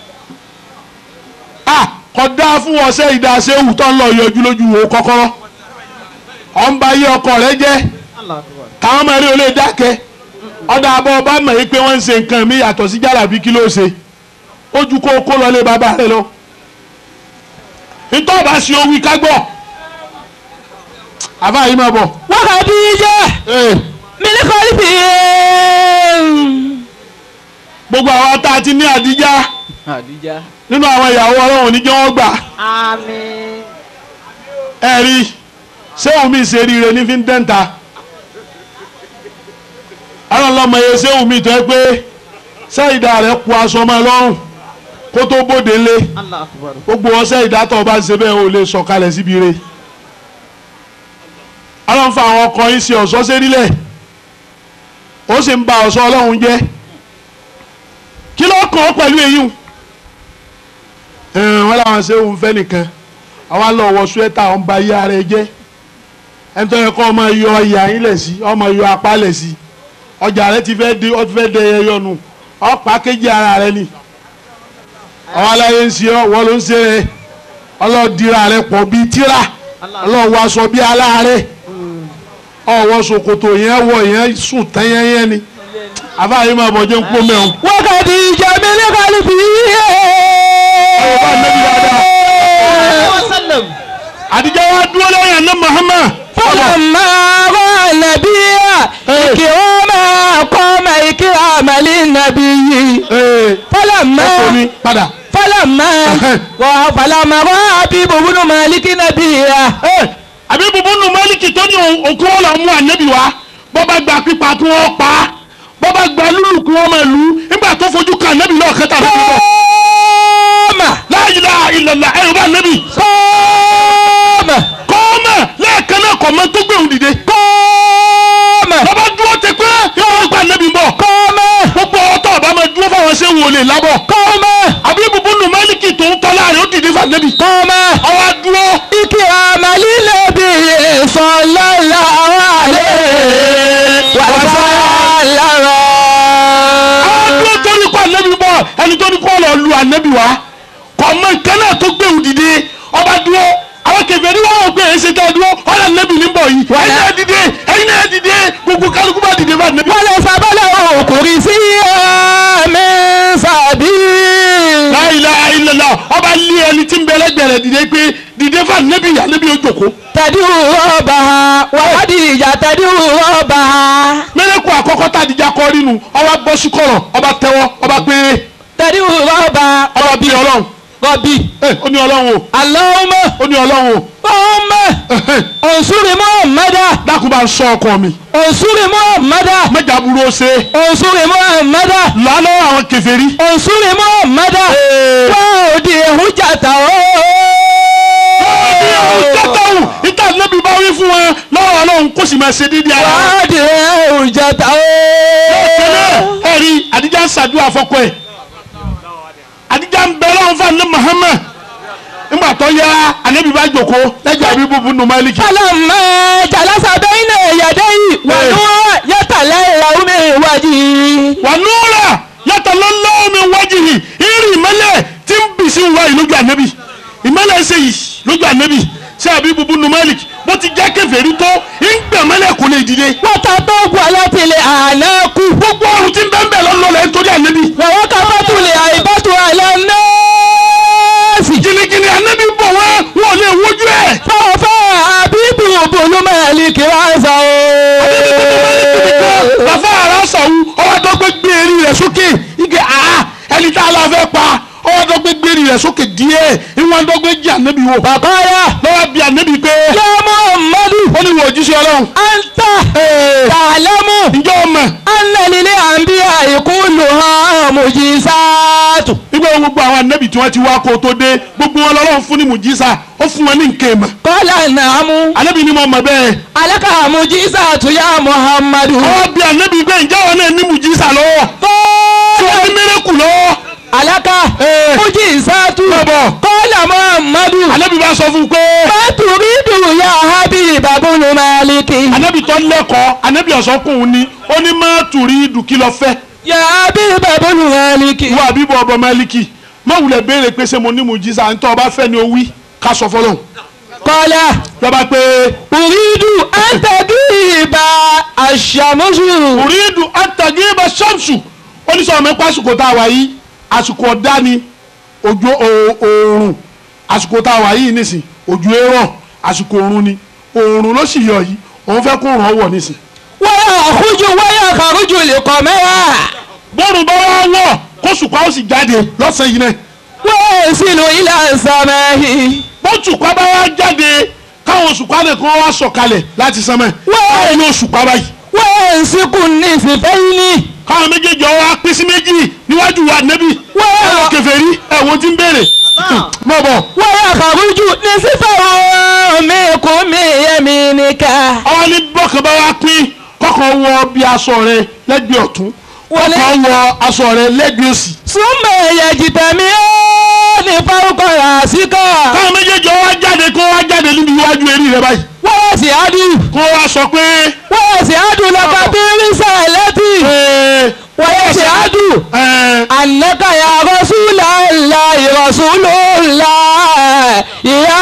kódà fún ọ̀sẹ̀ ìdáṣẹ́ òwú tó ń lọ yọjú lójú wo kọ́kọ́rọ́ ọ̀ ń ba yé ọkọ rẹ jẹ́ káwọn máa rí olè dákẹ́ ọ̀dà àbọ̀ ọba mọ̀ yìí pé wọ́n ń ṣe nǹkan mi yàtọ̀ sí jálàbí kí ló ṣe ojú kó lọ lé bàbá rẹ lọ nítorí ọba ṣe owí kágbọ́ àbá yìí máa bọ̀. wákàtí jẹ́ mílíkọ́lì bí. gbogbo àwọn tá a ti ní àdíjá nínú àwọn ìyàwó ọlọ́run ní jẹ́ wọ́n gbà. Àmín. ẹ rí sẹ́wọ̀n mi ṣe ríire ní fi ń dẹ́ǹta ọlọ́lọ́mọ yẹn sẹ́wọ̀n mi tó ẹ pé sẹ́yìndà rẹ̀ kú aṣọ ọmọ lọ́rùn kó tó bóde lé Allahu Akbar. gbogbo ọsẹ ìdátọ̀ bá ń ṣe bẹ́ẹ̀ ò lè sọ̀kalẹ̀ síbi rẹ̀ ọlọ́run fa àwọn ọkọ yín sí ọ̀ṣọ́ sérílẹ̀ ó sì ń ba ọ̀ṣọ́ ọlọ́run jẹ́ kí ló kàn ọ́ pẹ̀lú èyí wọ́n làwọn ṣe òun fẹ́ nìkan àwọn lọ wọ suẹ́tà ọ̀n ba iye ara ẹ jẹ́ ẹni tó yẹ kó ọmọ yọ ìyá yín lẹ̀ sí ọmọ yọ apá lẹ̀ sí ọjà rẹ ti fẹ́ dẹ ẹyọ nù ọ̀pá kéjì ara rẹ ni àwọn aláyé ń ṣe wọ́n ló ń ṣe rẹ ọlọ́ọ̀dìrà rẹ pọ̀ bíi tíra ọlọ́ọ̀wọ́ aṣọ bíi aláàárẹ̀ ọ̀wọ́ ṣòkòtò yẹn wọ̀ yẹn sùn tẹ́yẹ́yẹ́ ni àbáyé máa bọ̀ jẹ́ ń pọ́ mẹ́wọ̀n. wákàtí jẹ́ mílíkọ́lì bí. ọba nẹ́bí dáadáa àdìjẹ́ wa dúró lẹ́yìn àná Muhammad. fọlọ́mọ àwọn nàbí ìkìrọ́mọ kọ́mọ ìkìrọ́mọ lé nàbí yìí. fọlọ́mọ fọlọ́mọ wọ́n bí bùbúnú màlíkì nàbí yà. àbí bùbúnú màlíkì tó ní òkú ọ̀la mú ànábì wá bọ́bá gba pípa kí wọ́n pa á bọ́bá gba lúlù kí wọ́n máa lù ú nígbà tó fojú kan ànábì náà kẹta ló ti bọ̀. la ilaha illallah ẹ̀rù bá ànábì. kọ́ọ̀mà lẹ́ẹ̀kan náà kọ̀ mọ́ tó gbé òun dìde. bọ́bá dúró tẹ pé yóò gba ànábì bọ̀. gbogbo ọtọ̀ ọba máa dúró fáwọn ṣé wò lè lábọ̀. àbí bùbúnú màlíkì tó ń tọ́ láàrin ó dìde fún ànábì. ọwọ́ dúró. ike àmàlí lẹ́bi sallallahu alaihi wa sallam. àwọn dúró torí kọ́ ànábì bọ̀ ẹni tó ní kọ́ lọ lu ànábì wá kọ́ mọ nǹkan náà tó gbé òun dìde ọba dúró àwọn kẹfẹ́ ní wọ́n wọ́n gbé ẹ̀ṣẹ̀ tó dúró ọ̀là ànábì ní bọ̀ yìí ẹ̀yin náà dìde gbogbo kálukú bá dìde bá ànábì. wọ́n lè sábàlẹ̀ ọkùnrin sí ẹ̀mí sàbí. la ilaha illallah ọba lé ẹni tí ń bẹ lẹ́gbẹ̀rẹ̀ dìde pé dìde fún ànábì ànábì ó jókòó. tàdí rọ́ọ̀bà wàhádì ìjà tàdí rọ́ọ̀bà. mẹ́lẹ́kù àkọ́kọ́ tá àdìjà kọ́ rínu ọba bọ́ sí kọ̀rọ̀ ọba tẹ́wọ́ ọba pé tàdí rọ́ọ̀bà ọba bí ọlọ́run rọ́bì. ó ní ọlọ́run o. Allahumma ó ní ọlọ́run o. ọmọ òǹsúrì Muhammada. dákun bá ń sọ ọkọ mi. òǹsúrì Muhammada. mẹ́jà burú ó ṣe. òǹsúrì Muhammada. lọ́nà àwọn kèfèrí. òǹsúrì Muhammada. wọ́n ò di ehujata o. ìjọtọ̀hún ìta lẹ́bi bá wí fún wọn lọ́wọ́ ọlọ́run kó sì máa ṣe dídí ara. wọ́n di ehujata o. lọ́tẹ̀lẹ̀ ẹ̀rí àdìjà ń ṣàdúrà fọ́kọ ẹ̀ àdìjà ń bẹ lọ́wọ́ fún àná Muhammad nígbà tó yá ànábì bá jòkó lẹ́jọ́ àbí búbu nù Málíkì. falamma jalasa bayna yadayhi wa nuura yatalallahu min wajhihi. wà núra yatalallahu min wajhihi ìrì ìmọ́lẹ̀ tí ń bì sí wa ìlójú ànábì ìmọ́lẹ̀ ṣe yìí lójú ànábì ṣé àbí búbu nù Málíkì bó ti jẹ́ kèfèrí tó ń gbẹ̀mọ́lẹ̀ kò lè dìde. wọ́tà tó gbọ́ láti lè ànákù. gbogbo ọrùn tí ń bẹ́ẹ̀ bẹ́ẹ̀ lọ́lọ́lẹ̀ nítorí ànábì. wọ́n ká bàtú lè àìbátú àlẹ́ nọ́ọ̀sì. jìnnìjìnnì ànábì bọ̀ wọ́n lè wojú ẹ̀. fọ́fọ́ àbíbù bùnú Málíkì ránṣà o. bàbá aráṣàwù ọwọ́ tó gbé gbé eré rẹ̀ sókè ike ẹni tá a la fẹ́ pa ọwọ́ tó gbé gbé eré rẹ̀ sókè díẹ̀ ìwọ̀n tó gbé jí ànábì wò. bàbá yá. lọ́wọ́ bí ànábì pé. yá Muhammadu. ó ní wò ojúṣe ọlọ́run. anta ta'lamu. ǹjọ́ ọmọ. anna lil anbiya kulluha mujizatu. nígbà wo gbogbo àwọn ànábì tí wọ́n ti wá kó tó dé gbogbo wọn lọ́lọ́run fún ní mùjísà ó fún wọn ní nkèémà. qala na'amu. ànábì ni mo mọ̀ bẹ́ẹ̀. alaka mujizatu ya Muhammadu. ọwọ́ bí ànábì pé ǹjẹ́ wọn náà ní mùjísà lọ́wọ́. tí wọ́n ní mẹ́rẹ́kù lọ́wọ́. alaka mujizatu. qala Muhammadu. ànábì bá sọ fún un pé. ma turidu ya Habiba bunu Maliki. ànábì tó lẹ́kọ̀ọ́ ànábì ọ̀sọ́kùnrin ni ó ní má tùrí ìdùkí lọ fẹ́. ya Habiba bunu Maliki. wọ́n àbíbọ̀ ọbọ̀ Málíkì má wulẹ̀ béèrè pé ṣé mo ní mùjísà ntọ́ ọba fẹ́ ni ó wí ká sọ fọlọ́hún. Faqala. lọ́ba pé Uridu an tagiba ash-shamsu. uridu atagiba shamsu oníṣòwò mẹ́pà àsìkò tá a wà yìí àsìkò ọ̀dá ni ojú oòrùn àsìkò tá a wà yìí nísìn ojú ẹ̀rọ àsìkò oòrùn ni oòrùn ló sì yọ yìí òun fẹ́ kó ràn wọ̀ nísìn. Waya kharuju liqamara. bọ́ọ̀rùn bá wá wọ̀ kó sùpá ó sì jáde lọ́sàn-án yìí náà. Wa yasilu ila samai. bó sùpá bá wá jáde káwọn sùpá nìkan wá sọ̀kalẹ̀ láti sánmọ̀ káwọn yóò sùpá báyìí. Wa yansiku nisfayni. káwọn méjèèjì ọwọ́ pín sí méjì níwájú wa nẹ́bí. ẹ̀rọ kèfèrí ẹ̀wọ̀n tí ń béèrè. mọ̀ bọ̀. Waya kharuju nisfahu minkum yaminika. ọwọ́ ní bọ́kàn bá wá pín kọ́kọ́ wọ bí aṣọ rẹ lẹ́gbẹ̀ẹ́ ọ̀tún kọ́kọ́ wọ aṣọ rẹ lẹ́gbẹ̀ẹ́ òsì. Summa yajtami'ani fawqa rasika. káwọn méjèèjì ọwọ́ jáde kó wá jáde níbi iwájú eré rẹ báyìí. Wa yas'adu. kó wá sọ pé. Wa yas'adu laka bi risalati. Wa yas'adu annaka ya rasulallahi rasulullah ya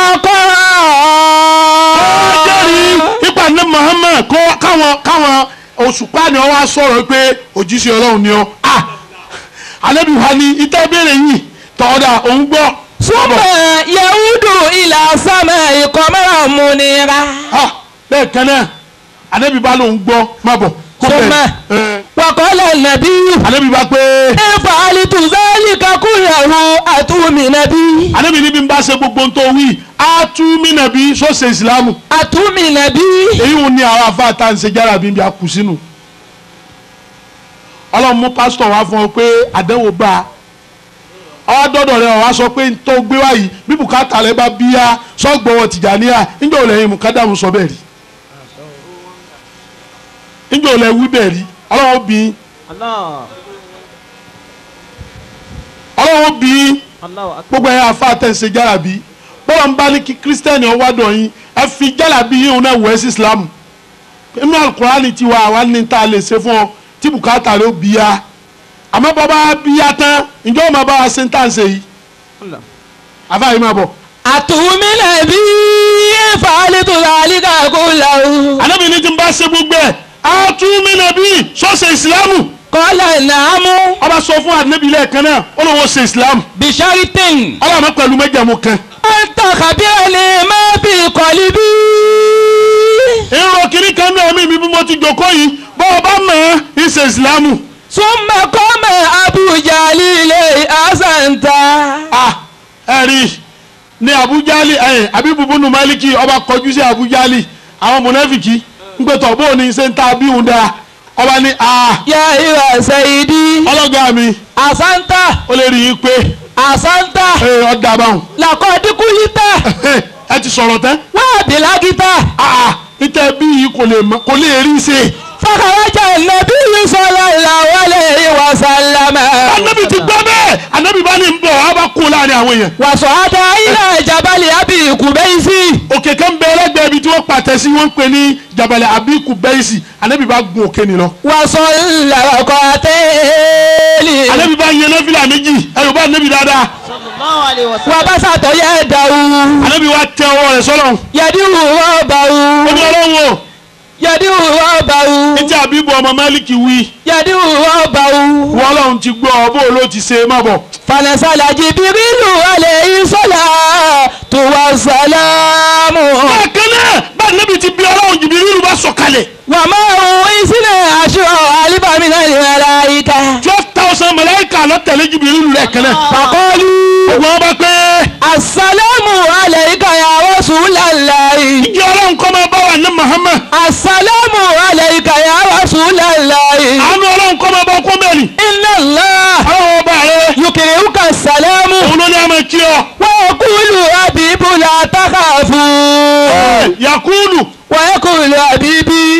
jẹ́rìí ipa ní Muhammad káwọn òṣùpá ni wọ́n wá sọ̀rọ̀ pé òjíṣẹ́ Ọlọ́run ni ọ́ Ànábì wa ni ìtẹ́ béèrè yìí tọ́ọ̀dà òun gbọ́. Summa yaudu ila samai qamaran munira. bẹ́ẹ̀ kan náà Ànábì bá lòun gbọ́ má bọ̀ kó Summa wa qala an-nabiyyu. Ànábì bá pé. Fa'altu dhalika kullahu atumina bi. Ànábì níbi ń bá ṣe gbogbo ń tó wí atúmínà bí sọ́ọ̀sì ìsìlámù. Atumina bi. èyí wọn ní àwọn afá tá à ń ṣe jára bí a kù sínú. Ọlọ́run mú pásítọ̀ wá fún ọ pé àdánwò bá a ọwọ́ dọ́dọ̀ rẹ̀ wá sọ pé tó gbé wáyìí bí bùkátà rẹ̀ bá bíyá sọ́gbọ̀wọ̀ Tìjàníyà níjọ́ lẹ́yìn mùkádàmù sọ bẹ́ẹ̀ rí níjọ́ lẹ́ wí bẹ́ẹ̀ rí Ọlọ́run bí gbogbo ẹ̀yà afá tẹ̀ ń ṣe jára bí bọ́lá ń bá ní kí kírísítẹ́nì ọwádọ̀ yín ẹ fi jálà bí yín òun náà wẹ̀ sí Islam inú Al-Qur'ani ti wà wá ní ta lè ṣe fún ọ tí bùkátà rẹ̀ ó bí ya àmọ́ bàbá bí ya tán ǹjẹ́ ó máa bá wa ṣe ń tà ń ṣe yìí àfa yìí máa bọ̀. Atumina bi fa'altu dhalika kullahu. Ànábì ní tí ń bá ṣe gbogbo ẹ̀ àtúmínà bí sọ́ọ̀ṣẹ̀ ìsìlámù. Qala na'amu. ọba sọ fún Ànábì lẹ́ẹ̀kan náà ó lọ́wọ́ ṣe ìsìlámù. Bi sharitin. ọlọ́run pẹ̀lú májẹ̀mú kan. Anta khabirani ma fi qalbi. èrò kìíní kan náà mi bí mo ti jòkó yìí bọ́ ọba mọ̀ ẹ́ ṣe ìsìlámù. Summa qama Abu Jalil asanta. ẹ̀rí ní Abu Jali Abibu bunu Maliki ọba kọjú sí Abu Jali àwọn mọ̀nẹ́fìkì ń pè tọ̀ bóun ní ṣe ń ta abíhùn dáa ọba ní Ya ìwà sayidi. ọlọ́gá mi Asanta. ó lè rí i pé Asanta. ọ̀dà báwọn. Laqad qulta. ẹ ti sọ̀rọ̀ tẹ́. Wa bilagita. níta bí yìí kò lè rí i ṣe. Fakharaja an-nabiyyu sallallahu alayhi wa sallam. Ànábì ti gbọ́ bẹ́ẹ̀ Ànábì bá ní ń bọ̀ á bá kú láàrin àwọn èèyàn. Wa sa'ada ila jabali Abi Kubaysi. òkè kan bẹ ẹlẹgbẹ́ ibi tí wọ́n pàtẹ sí wọ́n ń pè ní Jabal Abi Kubaysi Ànábì bá gun òkè ni lọ. Wa salla raq'atayn. Ànábì bá yẹn nẹ́fìlà méjì ẹ̀rù bá Ànábì dáadáa. sallallahu alaihi wasallam. Wa basata yadahu. Ànábì wá tẹ ọwọ́ rẹ̀ sọ́lọ̀. Yadihu rabbahu. ó ní Ọlọ́run o. Yadihu rabbahu. etí Àbíbù ọmọ Málíkì wí. Yadihu rabbahu. wọ́n Ọlọ́run ti gbọ́ ọ bó ló ti ṣe má bọ̀. Fanasala Jibrilu alayhi salatu wa salamu. bákan náà bá Ànábì ti bí Ọlọ́run Jibrilu bá sọ̀kalẹ̀. Wa ma'ahu isna ashra alifa minal malaika. 12,000 màláíkà ló tẹ̀lé Jibrilu rẹ̀ kan náà. Faqalu wọ́n bá pé. assalamu alayka ya rasulallahi. ìjọ Ọlọ́run kọ́ máa bá wà ní Muhammad. Assalamu alayka ya rasulallahi. àánú Ọlọ́run kọ́ máa bá kó mẹ́rin. Inna Allah Ọlọ́run ọba rẹ̀. yukri'uka salamu. òun ló ní àmọ́ kí ọ. Wa yaqulu habibu la takhafu. yakulu. Wa yaqulu habibi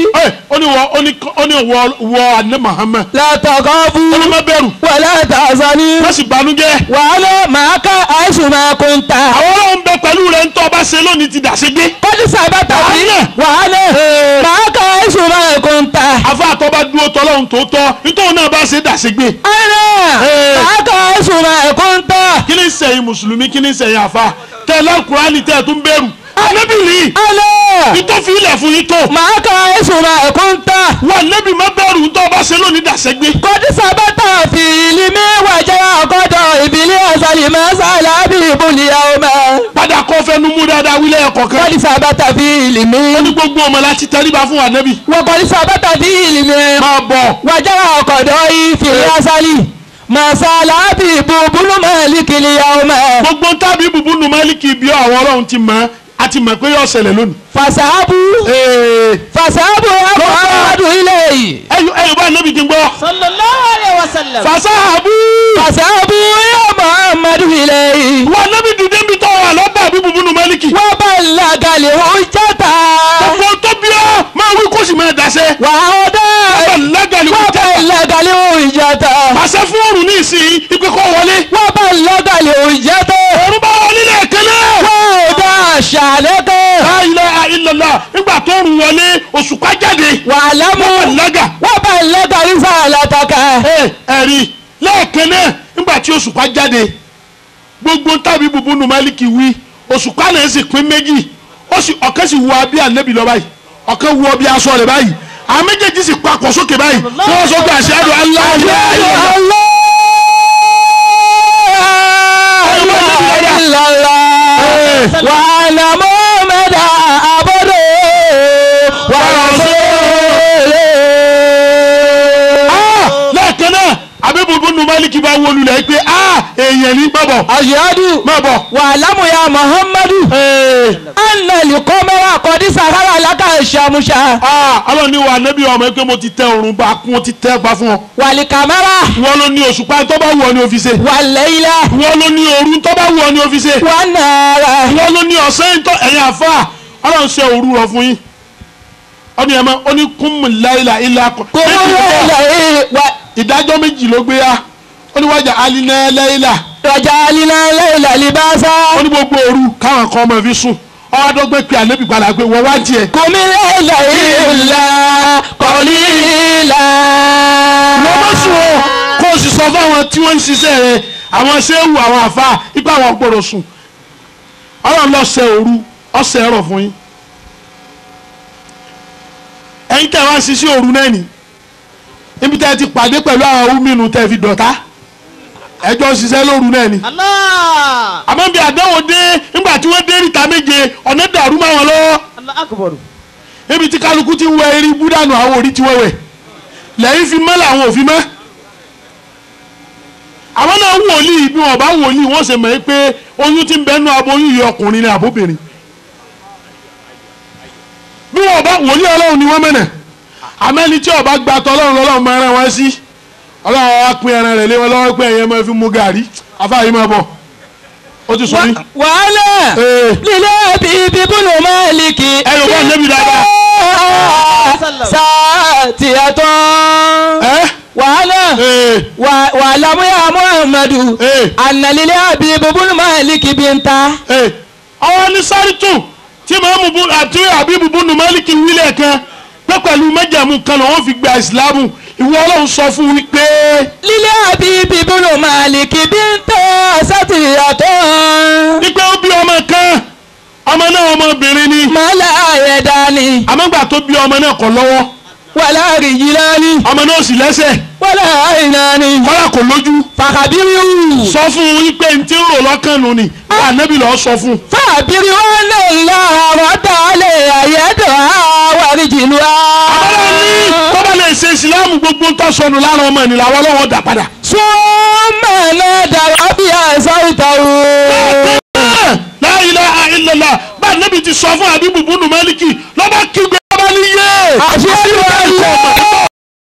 ó ní wọ àná Muhammad. la takhafu. ó ní má bẹ̀rù. Wa la tahzani. má sì banújẹ́. Wa ana ma'aka haythu ma kunta. àwọn Ọlọ́run bẹ pẹ̀lú rẹ̀ ń tọ́ ọba ṣe lónìí ti dàṣe gbé. Qad sabata bi. Wa ana ma'aka haythu ma kunta. àfa àtọ́ba dúró tọ́lọ́run tó tọ́ nítorí náà bá ṣe dàṣe gbé. Ana ma'aka haythu ma kunta. kí ni sẹ́yìn mùsùlùmí kí ni sẹ́yìn àfa tẹ́ lọ́kùnrin tẹ́ tún bẹ̀rù. ànábì rí alẹ́ ìtòfin ilẹ̀ fún yín tó. màá ka ẹ̀sùn rẹ̀ ẹ̀kọ́ ń ta. wà ànábì má bẹ̀rù tó bá ṣe lónìí dàṣẹ́gbé. kọ́dí sábàtà fi ìlímí wàjẹ́ ọgọ́dọ̀ ìbílẹ̀ ọ̀sálìmọ́ sálábì ìbúlẹ̀ ọmọ. padà kọ́ fẹnu mú dáadáa wílẹ̀ ẹ̀kọ́ kan. kọ́dí sábàtà fi ìlímí. ó ní gbogbo ọmọ láti tẹríba fún ànábì. wọ́n kọ́dí sábàtà fi ìlímí. máa bọ̀. wàjẹ́ ọgọ́dọ̀ ìfìlẹ̀ ọ̀sálì masalabi bubulu malikili yawma. gbogbo tábí bubunu maliki bí àwọn ọlọ́run ti mọ̀ á ti mọ̀ pé yóò ṣẹlẹ̀ lónìí. fasahabu amadu ilayhi. ẹyọ bá ànábì ti ń gbọ́. sallallahu alayhi wa sallam. fasahabu amadu ilayhi. wà ànábì dìde mi tọ́ wà lọ́ba bí bubunu maliki. wa balagali hujjata. gbogbo tó bí ọ máa wí kó sì máa dàṣẹ. wa oda. wa balagali hujjata. pàṣẹ fún òrùn ní ìsìn ìpè kọ́ wọlé. wa balagali hujjata. òrùn bá wọlé lẹ́ẹ̀kẹ́lẹ́. wa oda ṣàlẹ́kẹ́. la ilaha illallah nígbà tó òrùn wọlé òṣùpá jáde. wa'lamu wa balaga risalataka. ẹ̀rí lẹ́ẹ̀kẹ́lẹ́ nígbà tí òṣùpá jáde gbogbo tàbí bubunu maliki wí òṣùpá náà sì pín méjì ọ̀kan sì wọ abí ànábì lọ báyìí ọ̀kan wọ bí aṣọ rẹ̀ báyìí àwọn méjèèjì sì papọ̀ sókè báyìí wọ́n sọ pé ashhadu an la ilaha illallah. wa anna Muhammadan abduhu wa rasuluhu. lẹ́ẹ̀kan náà àbí bubunu maliki bá wọlú lẹ́ pé èèyàn ní bọ̀bọ̀. ashhadu má bọ̀. wa'lamu ya Muhammadu anna al-qamara qad sahara laka ash-shamsa. ọlọ́run ní wa nẹ́bí ọmọ ẹgbẹ́ mo ti tẹ òrùn bá kún mo ti tẹ́ pa fún ọ. wal-qamara. wọ́n ló ní òṣùpá tó bá wù ọ ní ó fi ṣe. wal-layla. wọ́n ló ní òru tó bá wù ọ ní ó fi ṣe. wan-nara. wọ́n ló ní ọ̀sán tó ẹ̀yìn àfa ọlọ́run ṣe òru rọ fún yín. ọdún yẹn mọ́ ó ní kúmù láìla ilá kọ. ìdájọ́ méjì ló gbé yá ó ní wájà alínà láìla. wájà alínà láìla libasa. ó ní gbogbo òru káwọn kan máa fi sùn ọdọgbẹ pé ànábì padà pé wọ́n wá tiẹ̀. kùmí láìla ìlà kọ́lílà. wọ́n bá sùn o kó o sì sọ fáwọn tí wọ́n ń ṣiṣẹ́ rẹ̀ àwọn ṣéwù àwọn àfa ipá àwọn gbọ́dọ̀ sùn ọlọ́run lọ ṣe òru ọ̀sẹ̀ ẹ̀rọ fún yín ẹ̀yin tẹ́ wá ń ṣiṣẹ́ òru náà nì níbi tẹ́ ti pàdé pẹ̀lú àwọn ọ̀húnmínú tẹ́ fi dọ̀tá ẹjọ́ ṣiṣẹ́ lóru náà ni. àmọ́ bí àdánwò dé nígbà tí wọ́n dé níta méje ọ̀nà dàrú máa wọn lọ́wọ́. níbi tí kálukú ti wẹ eré búdànù àwọn orí ti wẹ̀wẹ̀ lẹ́yìn fi mọ́ làwọn ò fi mọ́. àwọn náà wòlíì bí wọn bá wòlíì wọ́n ṣe mọ̀ pé oyún ti ń bẹ́nu aboyún yìí ọkùnrin ni àbóbìnrin. bí wọn bá wòlíì ọlọ́run ni wọ́n mẹ́nà àmẹ́ni tí ọba gbàtọ́ ọlọ́run lọ́lọ́run máa rán wọn sí ọlọ́run wa pín ẹran rẹ̀ lé wọn lọ́wọ́ pé ẹ̀yẹ máa fi mú gàrí afáàyè máa bọ̀ ó ti sọ ní. wàhálà lílé bíbí bùnú máàlìkì. ẹ yóò bá nẹ́bí dáadáa. sàtìyàtọ̀. wàhálà wàhálà múyà muhammadu. ànàlílé bíbí bùnú máàlìkì bí n ta. ọwọ́ ní sáritù tí màmú àti àbíbù bùnú máàlìkì wílẹ̀ kan pé pẹ̀lú májẹ̀mú kan náà wọ́n fi gba ìsìlámù ìwọ ọlọ́run sọ fún mi pé. lílé àbíbí bùnú máàlìkì bí n ta sàtìyàtọ̀. wípé ó bí ọmọ kan ọmọ náà ọmọbìnrin ni. màálà ayẹ̀dá ni. àmọ́gbà tó bí ọmọ náà kò lọ́wọ́. wàlá rìjìlá ni. ọmọ náà sì lẹ́sẹ̀. wàlá àìná ni. kọ́lá kò lójú. fàkàbírí. sọ fún un wípé n tí ń rò lọ́kàn nù ni ànábì lọ́ọ́ sọ fún un. fàbírí wọn lè la àwọn tààlẹ̀ àyẹ̀dọ̀ àwọn rìjìlú. àbálá ní tó bá lè ṣe ìsìlámù gbogbo ń tọ́ sọnù lára ọmọ ènìyàn àwọn ọlọ́wọ́ dà padà. súnmọ́ náà dàrọ́ bí àìsàn ìtàwó. La ilaha illallah bá ànábì ti sọ fún àbíbù bùnú málíkì lọ́ba kígbe lọ́ba níyé. àṣírí ẹ̀yọ́.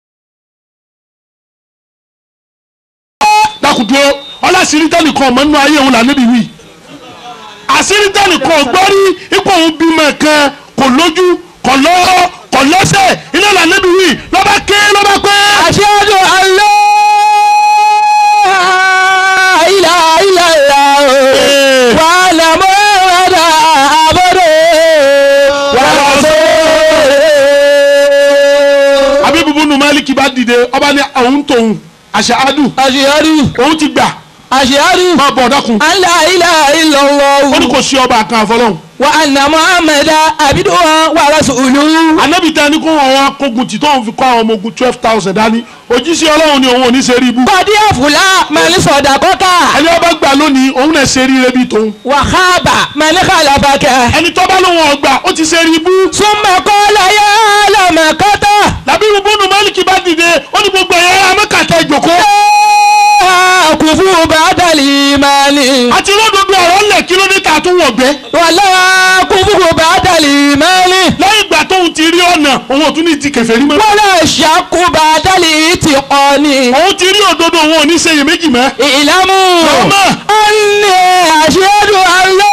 dákùtù ọlásìírí tẹ́nìkan ọmọ nínú ayé òun lànàbì wí àṣírí tẹ́nìkan gbọ́rí ipò òun bímọ kan kò lójú kò lọ́wọ́ kò lọ́sẹ̀ iná lànàbì wí lọ́ba ké lọ́ba pé. àṣírí Allah ilaha illallah wa la muhammada abduhu wa rasuluhu. àbíbù bùnú málíkì bá dìde ọba ní òun tóun àṣàádù òun ti gbà àṣìyárí máa bọ̀ dákun. la ilaha illallah. ó ní kò sí ọba kan àfọlọ́hún. wa anna Muhammadan abduhu wa rasuluhu. anabi ta ni kó wọn akógun tí tóun fi kó àwọn ọmọ ogun 12,000 dání òjíṣẹ́ Ọlọ́run ni òun ò ní ṣe rí ibú. kọ́dí àfùlà mẹ́ni sọ̀dà kọ́kà. ẹni ọba gbà lónìí òun náà ṣe rí ire bí tòun. wàhábà mẹ́ni kàlàfàkẹ́. ẹni tó bá lóun ọgbà ó ti ṣe rí ibú. súnmọ́ kọ́lá yá lọ́mọ̀kọ́tà. Labibu bùnú Málíkì bá dìde ó ní gbogbo ẹ̀yà amẹ́kàtà ìjòkó. kùfù bàdàlì màlì. àti lódodo ọ̀rọ̀ ńlẹ̀ kí ló dé tà tún wọ̀gbẹ́. wàlá kùfù bàdàlì màlì. lẹ́yìn ìgbà tóun ti rí ọ̀nà òun ò tún ní ti kèfèrí mọ́. wàlá ṣàkú bàdàlì ti ọ̀ni. òun ti rí òdodo òun ò ní ṣe iyèméjì mọ́. ìlàmú. Màmá. ẹni àṣẹ́dù àlọ́.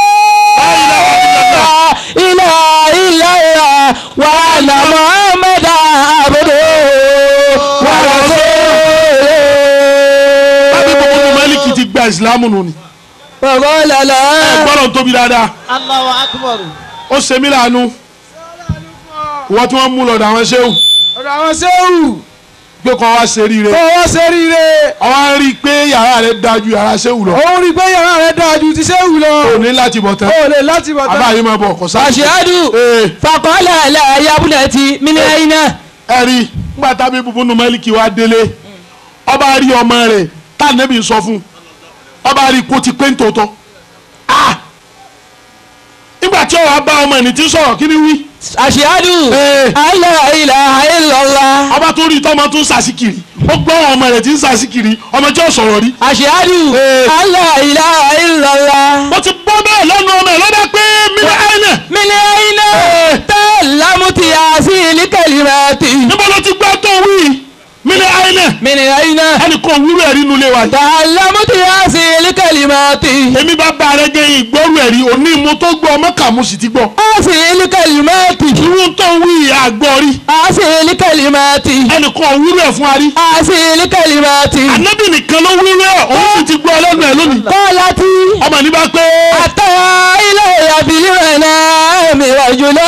ilà wà lámọ́ mẹ́ta àbúrò wà lọ́sọ̀rọ̀. Labibu bùnú Málíkì ti gba ìsìlámù nù ni. bàbá lálá. ẹ gbọ́dọ̀ tóbi dáadáa. Allahu akbar. ó ṣe mí láàánú. ìwọ tí wọ́n mú lọ́dọ̀ àwọn ṣéwù. ọ̀dọ̀ àwọn sẹ́wù pé kọ́ wá ṣe ríire. fọwọ́ ṣe ríire. ọwọ́ rí i pé yàrá rẹ̀ dáa ju yàrá ṣéwù lọ. òun rí i pé yàrá rẹ̀ dáa ju ti sẹ́wù lọ. o ní láti bọ̀ tán. o lè láti bọ̀ tán. àbáyé máa bọ̀ kọ́ sáà. àṣẹ́dù fàkọ́lá làyàbùnàtì mílíọ̀nù. ẹ rí nígbà tábí bùnú Málíkì wá délé ọba rí ọmọ rẹ̀ tá nẹ́bí sọ fún ọba rí kó ti pé nítòótọ́. nígbà tí ọwọ́ bá ọmọ ẹni tí ń sọ̀rọ̀ kí ni wí. àṣìádù aláìláha ìlọ́lá. ọba tó rí tọ́mọ tó ń sàṣìkiri ó gbọ́ ọmọ rẹ̀ tí ń sàṣìkiri ọmọ tí ó sọ̀rọ̀ rí. àṣìádù aláìláha ìlọ́lá. mo ti bọ́ bẹ́ẹ̀ lọ́nu ọmọ ẹ̀ lọ́dọ̀ pé mílíọ̀nù àìnà. mílíọ̀nù tẹ́ lámùtì àti ìlíkẹ̀lìmẹ̀tì. níbo ló ti gbọ́ tó wí mílíọ̀nù àìnà. mílíọ̀nù ẹnì kan wúrú ẹ̀rí nulẹ̀ wa. tẹ́ lámùtì àti ìlíkẹ̀lìmẹ̀tì. èmi bá ba rẹ gẹ ìgbọ́rù ẹ̀rí òní mo tó gbọ́ ọmọ kàmú sì ti gbọ́. àti ìlíkẹ̀lìmẹ̀tì. irú tó wí àgbọ̀ rí. àti ìlíkẹ̀lìmẹ̀tì. ẹnì kan wúrú ẹ̀ fún arí. àti ìlíkẹ̀lìmẹ̀tì. ànábì nìkan ló wúrú ẹ̀ òun sì ti gbọ́ ọlọ́nu ẹ̀ lónìí. kọ́lá tí. ọmọ ní bá pé. àtàwà ilé ìyàbílẹ̀ náà mi wà jùlọ.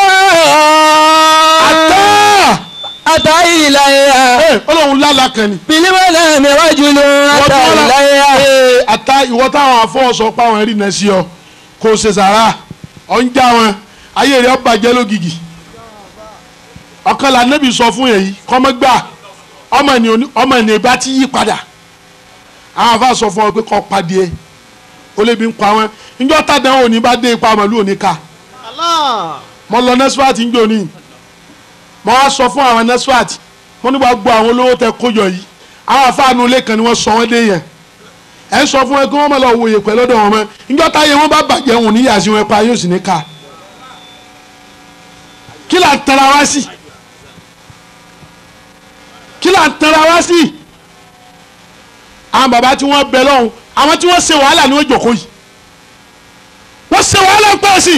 àtà ilé ìyà. ọlọ́run lálá kan ni. bílíwẹ̀ náà mi wà jùlọ. àtà ilé ìyà. àtà ìwọ táwọn afọwọ́sọ pa àwọn ẹ̀rí náà sí ọ kò ṣe sàrà ọ̀ ń já wọn ayé rẹ̀ bàjẹ́ lógìgì ọ̀kan là nẹ́bí sọ fún èyí kọ́mọ́gbà ọmọ ènìyàn bá ti yí padà àwọn afa sọ fún ọ pé kọ́ padì ẹ ó lébi ń pa wọn njọ́ tàdán òní bá dé ipa màlúù òní ká mo lọ nẹ́sífàtì ń jò ní mo wá sọ fún àwọn nẹ́sífàtì mo ní wàá gbọ́ àwọn olówó tẹ kójọ yìí àwọn afáànù ilé kan ni wọ́n sọ wọ́n dé yẹn ẹ̀ ń sọ fún ẹ kí wọ́n má lọ wòye pẹ̀lú ọ̀dọ̀ wọn mọ́ njọ́ táyé wọn bá bàjẹ́ wọn níyà sí wọn pa yóò sì ní ká kí là ń tẹ̀ra wá sí kí là ń tẹ̀ra wá sí àwọn bàbá tí wọ́n bẹ lọ́hùn àwọn tí wọ́n ṣe wàhálà ni wọ́n jòkó yìí wọ́n ṣe wàhálà pẹ́ sí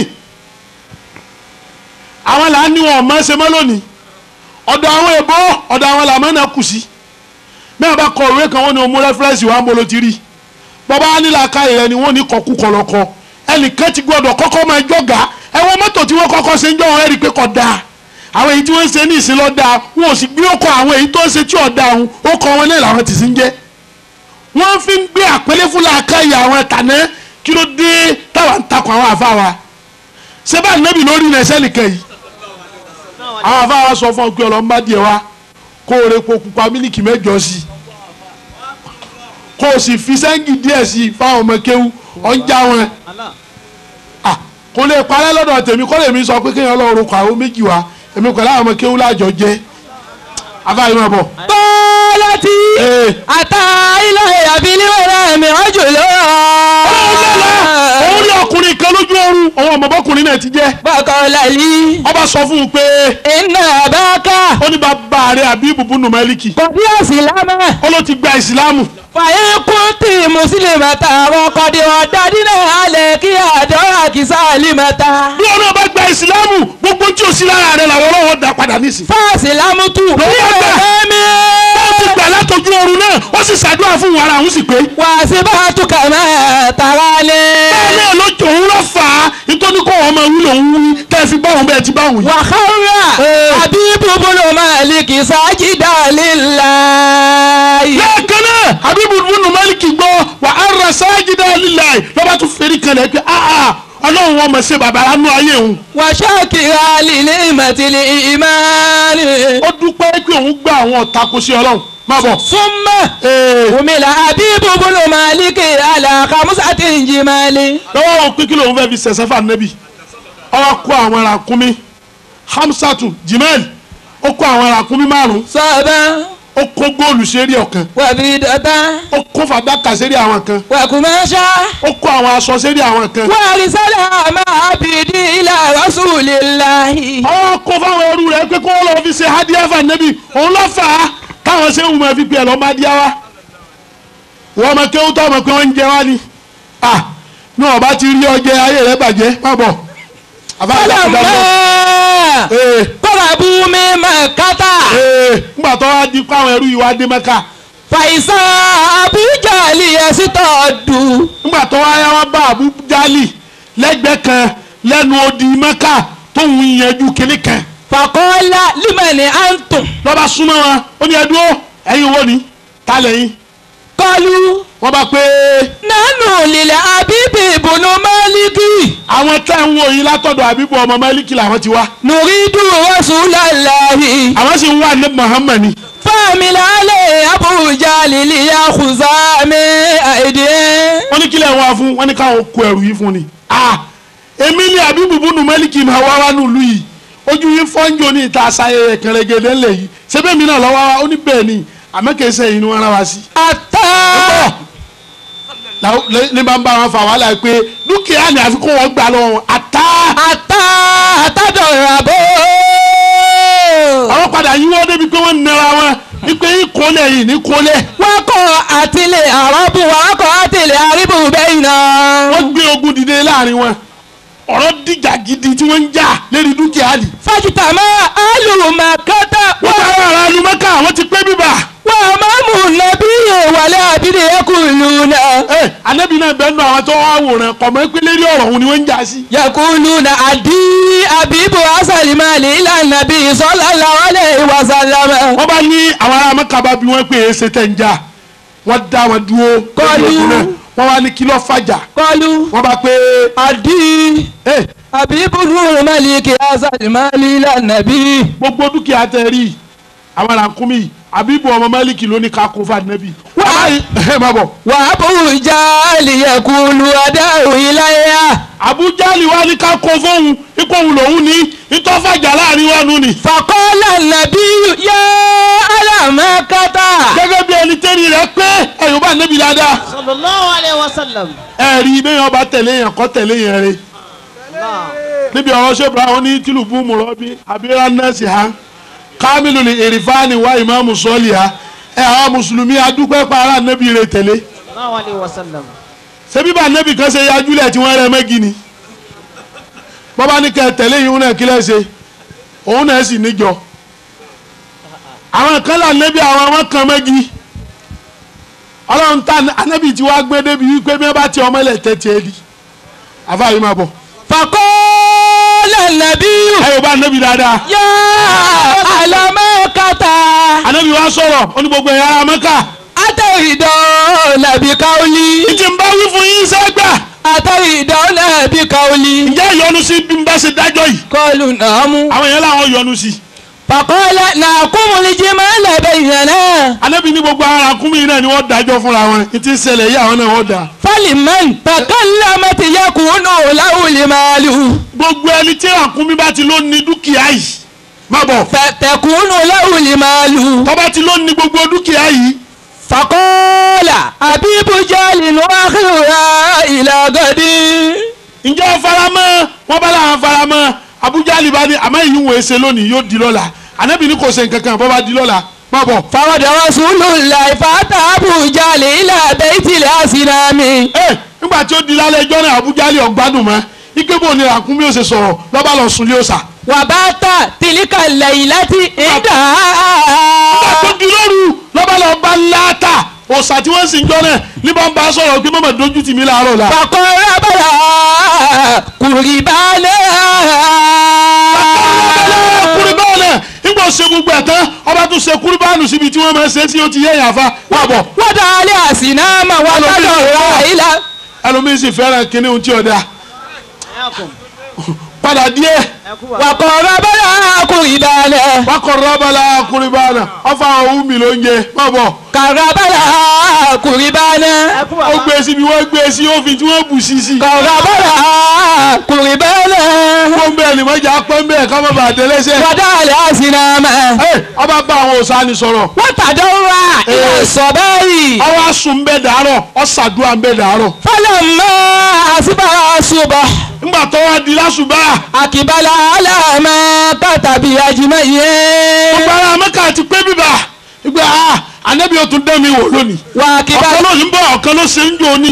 àwọn là ń ní wọn ọ̀mọ́ ṣe mọ́ lónìí ọ̀dọ̀ àwọn èbó ọ̀dọ̀ àwọn làmọ́ náà kù sí bẹ́ẹ̀ bá kọ ìwé kan wọ́n ní ọmọ rẹ́fúrẹ́nsì wà ń bolo ti rí bọ́bá nílà ká ìrẹ́ ni wọ́n ní kọ̀kú kọ̀lọ̀kọ̀ ẹnìkan ti gbọ́dọ̀ kọ́kọ́ máa jọ̀gá ẹ̀wọ̀n mọ́tò tí wọ́n kọ́kọ́ ṣe ń jọ wọn ẹ̀rí pé kò dáa àwọn èyí tí wọ́n ń ṣe ní ìsìn lọ dáa wọn ò sì gbé ọkọ̀ àwọn èyí tó ń ṣe tí ò dáa òun ó kọ́ wọn náà làwọn ti sì ń jẹ́ wọ́n fi ń gbé àpẹẹlẹ fún làákàyè àwọn tàná kí ló dé táwọn ń takò àwọn àfa wa ṣé bá nẹ́bì lórí ilẹ̀ ẹsẹ̀ nìkan yìí àwọn àfa wa sọ fún ọ pé ọlọ́mọba díẹ̀ wa kó o rẹ epo pupa mílíkì mẹ́jọ sí kó o sì fi sẹ́ńgì díẹ̀ sí fáwọn ọmọ kéwú ọ̀njà wọn kò lè parẹ́ lọ́dọ̀ tèmi kó lè mi sọ pé kéèyàn lọ́ọ́ roko àwọn méjì wa èmi pẹ̀lú àwọn ọmọ kéwú láàjọ jẹ́ afáàyè máa bọ̀. bọ́lá tí àtà ilé ìyàbílẹ̀ náà mi wà jùlọ. òun rí ọkùnrin kan lójú oorun òun ọmọbọkùnrin náà ti jẹ́. bọ́kọ̀lá yìí. ọba sọ fún un pé. iná àbáká. ó ní bàbá rẹ̀ Habibu bùnú Málíkì. kò bí ìsìlámù. ó ló ti gba ìsìlámù. fàyè kùtì mùsùlùmí tààrọ̀ kọ́dí ọ̀dàdí náà alẹ́ kí àdọ́rà kì sáàlì mẹ́ta. bí wọn náà bá gba ìsìlámù gbogbo tí o sí lára rẹ̀ làwọn ọlọ́wọ́ dá padà nísìn. fásilámù tù. ó ti gbà látọjú oorun náà ó sì ṣàdúrà fún wàrà òun sì pé. wà á sí bá a tún kà máa tààrà lé. bẹ́ẹ̀ náà lójú òun lọ fà á nítorí kó wọn máa wúlò òun wí tẹ́ ẹ fi bá òun bẹ́ẹ̀ ti bá òun yìí. wàhálà Habibu bùnú Málíkì sájídà lillahi. lẹ́ẹ̀kan náà Habibu bùnú Málíkì gbọ́ wà á rà sájídà lillahi lọ́ba tún fẹ́rí kan lẹ́ẹ̀kẹ́ ọlọ́run wọn mọ̀ ṣe bàbá lánú ayé òun. wàṣákìrà lílé ìmọ̀tìlì ìmáàlì. ó dúpẹ́ pé òun gbà àwọn ọ̀tá kò sí ọlọ́run má bọ̀. súnmọ́ òmìnira àbíbù bùnú màlíkì àlàkàmúsàtì ìjìmàlì. lọ́wọ́ wọn pé kí lòun fẹ́ fi ṣẹ̀ṣẹ̀ fà nẹ́bì ó kó àwọn ràkúnmí hamsatu jimel ó kó àwọn ràkúnmí 5. sọ́ọ̀bà. ó kó góòlù sérí ọ̀kan. wàbí dọ́tà. ó kó fàdákà sérí àwọn kan. wàkùmẹ́sà. ó kó àwọn aṣọ sérí àwọn kan. wàrísálà máa bìdí ilà rasulillahi. ó kó fáwọn ẹrú rẹ̀ pé kó lọ́ọ́ fi ṣe hadiyafa nẹ́bì òun lọ́ fà á táwọn ṣe ń wù mọ́ fi pè lọ́ máa di àwa. wọ́n mọ kéwú tó ọmọ pé wọ́n ń jẹ wá ni. ní ọba ti rí ọjẹ ayé rẹ̀ bàjẹ́ má bọ̀. kọ́ra bú mi Mẹ́kátà. nígbà tó wá di kó àwọn ẹrú yìí wá dé Mẹ́kà. fàìsàn abújálì ẹ̀sìn tó dùn. nígbà tó wá yá wá bá abújálì lẹ́gbẹ̀ẹ́ kan lẹ́nu odi Mẹ́kà tó ń yanjú kínní kan. fàkọ́lá límẹ̀nì àǹtò. lọ́ba súnmọ́ wọn ó ní ẹdúró ẹ̀yin wo ni ta lẹ́yìn. kọlu. wọ́n bá pé. nánú lílẹ̀ àbíbí ìbùnú Málíkì. àwọn tẹ́ ń wo yín látọ̀dọ̀ àbíbù ọmọ Málíkì làwọn ti wá. nùrídù rasulallahi. àwọn sì ń wá ní Muhammad ni. fámìlà alẹ́ abújálì lìyà kùsàmì àìdí. wọ́n ní kílẹ̀ wá fún wọ́n ní káwọn kó ẹrù yìí fún ni. èmi ni àbíbù bùnú Málíkì máa wá wá nílùú yìí ojú yìí fọ́njọ́ ní ìta àṣàyẹ kẹrẹgẹdẹ ńlẹ̀ yìí ṣebí mi náà lọ́wọ́ wa ó ní bẹ́ẹ̀ ni àmọ́kẹ́sẹ̀ yìí ni wọ́n rán wa sí. ní bá ń bá wọn fà wàhálà pé dúkìá ni àfikún wọn gbà lọ́wọ́ àtàdọ̀rà bó. àwọn padà yíwọ́ débi pé wọ́n nara wọn wípé ìkólẹ̀ yìí ní kólẹ̀. wọ́n kọ́ àtìlẹ̀ àrọ́bù wọ́n kọ́ àtìlẹ̀ àríbù bẹ́yìn náà. wọ́n gbé ogun dìde láàrin wọn ọ̀rọ̀ dìjà gidi tí wọ́n ń jà lérí dúkìá ni. fájìtà máa alùmọ̀kátà. wọ́n bá wà ara alùmọ́kà wọ́n ti pé bíbà. wọ́n máa mú nàbí ìwàlẹ̀ àbídì yakulu náà. anabi náà bẹ́ẹ̀ nù àwọn tó wá wòran kọ̀mọ́ pé lérí ọ̀rọ̀ òun ni wọ́n ń jà sí. yakulu na àdí àbíbù asalimali ìlànà bíi sallallahu alaihi wasallam. wọ́n bá ní àwọn ará Mẹ́kà bá bí wọ́n pè é ṣe tẹ̀ ń jà wọ́n dá wọn dúró. kọlu wọ́n wá ní kí ló fàjà. kọlu wọ́n bá pé. àdí àbíbù nùrù Málíkì asalimali ìlànà bíi. gbogbo dúkìá tẹ rí àwọn ràkúnmí àbíbù ọmọ Málíkì ló ní ká kó fún ànábì. wà á bù jáàlì yakulu adáhùn iláyà. àbújáàlì wa ní ká kó fóun ipò òun lòun ní ìtọ́fàjà láàrin wa nù ni. fàkọ́lá nàbí yá alámẹ́kátà. gẹ́gẹ́ bí ẹni tẹ́rì rẹ̀ pé ẹ̀yọ́ bá nẹ́bi dáadáa. sallallahu alaihi wasallam. ẹ̀rí bẹ́ẹ̀ ọba tẹ̀lé yẹn kọ́ tẹ̀lé yẹn rẹ̀. níbi ọ̀rọ̀ ṣé Ibrahim ní tìlùbù mùrọ́bí abira nẹ́ẹ̀sì ha kámílù ní ìrìfáàní wa ìmáàmù sọ́ọ̀lì ha àwọn mùsùlùmí adúpẹ́ pa ara nẹ́bi rẹ̀ tẹ̀lé. sallallahu alaihi wasallam. ṣé bíbá nẹ́bi kan ṣe yájúlẹ̀ tí wọ́n rẹ̀ mẹ́gì ni. bọ́bá ní kẹ́ tẹ̀lé yìí òun náà kílẹ̀ ṣe òun náà sì níjọ. àwọn kan là nẹ́bi àwọn kan mẹ́gì. ọlọ́run ta anẹ́bi tí wàá gbé débi wípé bí wọ́n bá ti ọmọ ilẹ̀ tẹ́tí ẹ di. àfa yìí máa bọ̀. fàkọ́lá nàbí. ẹ̀yọ̀ bá nẹ́bi dáadáa. yá alámẹ́kátà. anẹ́bi wa sọ̀rọ̀ ó ní gbogbo ẹ̀yà ara Mẹ́kà. àtẹ̀yìndọ́ nàbí káwọlì. ìtì ń bá wí fún yín sẹ́gbà. àtẹ̀yìndọ́ nàbí káwọlì. ǹjẹ́ ìyọnu sí bí n bá ṣe dájọ́ yìí. kọlù náà mú. àwọn yẹn làwọn yọnu sí. fàkọ́lá nàkúmùlì jí máa ń lẹ̀bẹ̀ ìyẹn náà. anẹ́bi ní gbogbo ara kúnmí náà ni wọ́n dájọ́ fúnra wọn ìtì ń ṣẹlẹ̀ yìí àwọn náà wọ́n dá. fálímẹ́ǹ tàkàlámẹ́tì yakunu láwùlì màálù. gbogbo ẹni tí àkúnmí bá ti ló ní dúkìá yìí má bọ̀. tẹkunu láwùlì màálù. tọ́ba ti ló ní gbogbo dúkìá yìí. fàkọ́lá àbíbù jáàlì ní wàhálà ìlàgọ́dí. ǹjẹ́ o faramọ́ wọ́n bá láwọn faramọ́ Abujali bá ní àmọ́ ìyún wo ẹsẹ̀ lónìí yóò di lọ́la ànábì ní kò ṣe nǹkan kan bọ́ bá di lọ́la má bọ̀. fàwọ̀dà Rasulullahi fàtà Abujali ilà baitil asinami. nígbà tí ó di lálẹ́ ẹjọ́ náà Abujali ọ̀gbádùn mọ́ ike bò ní ràkúnmí ó ṣe sọ̀rọ̀ lọ́ba lọ sùn lé òòsà. wà bá ta tìlíkà laylati ìdá. nígbà tó di lóru lọ́ba lọ bá láàtà òòsà tí wọ́n sì ń jọ náà ní bá ń bá sọ̀rọ̀ pé mọ̀mọ́ dojú tì mí láàárọ̀ la. fàkọ́rẹ́ bàrà kùrìbálẹ̀. kúrìbáàlẹ̀ nígbà ó ṣe gbogbo ẹ̀ tán ọba tún ṣe kúrìbáàlù síbi tí wọ́n máa ń ṣe sí ó ti yẹ ìyàfa wà bọ̀. wọ́n dá alẹ́ àsìnáàmà wà lọ́dọ̀ ra ilá. ẹlòmíín sì fẹ́ràn kínní ohun tí ó dáa padà díẹ̀. wàkọ̀rọ̀ bọ́lá kùrìbánà. wákọ̀rọ̀ bala kuribana ọfà òun mi ló ń jẹ má bọ̀. kọ̀rọ̀ bọ́lá kùrìbánà. ó gbé síbi wọ́n gbé sí ó fi tí wọ́n bù sí sí. kọ̀rọ̀ bọ́lá kùrìbánà. pọ́ńbẹ́ ni mọ́jà pọ́ńbẹ́ kọ́ mọ́ bàá tẹ́lẹ́sẹ̀. wàdà àlẹ́ àsìnàmà. ọba bá àwọn òòṣà ni sọ̀rọ̀. wọ́n tàdó wá ilé sọ̀bẹ́rì. ọwọ́ sùn bẹ́ẹ̀ dàárọ̀ ọ̀sàdúrà bẹ́ẹ̀ dàárọ̀. fọlọ́mọ àṣìbára ṣùbọ̀. ńgbà tó wá di lásùbà. àkìbálà aláàmà kàtàbí àjùmọ̀ yẹn. gbogbo ara mẹ́ka ti pé bíbà ìgbà ànábì ó tún dẹ́ mi wò lónìí. wà á kíbálà. ọ̀kan ló ń bọ̀ ọ̀kan ló ṣe ń jò ní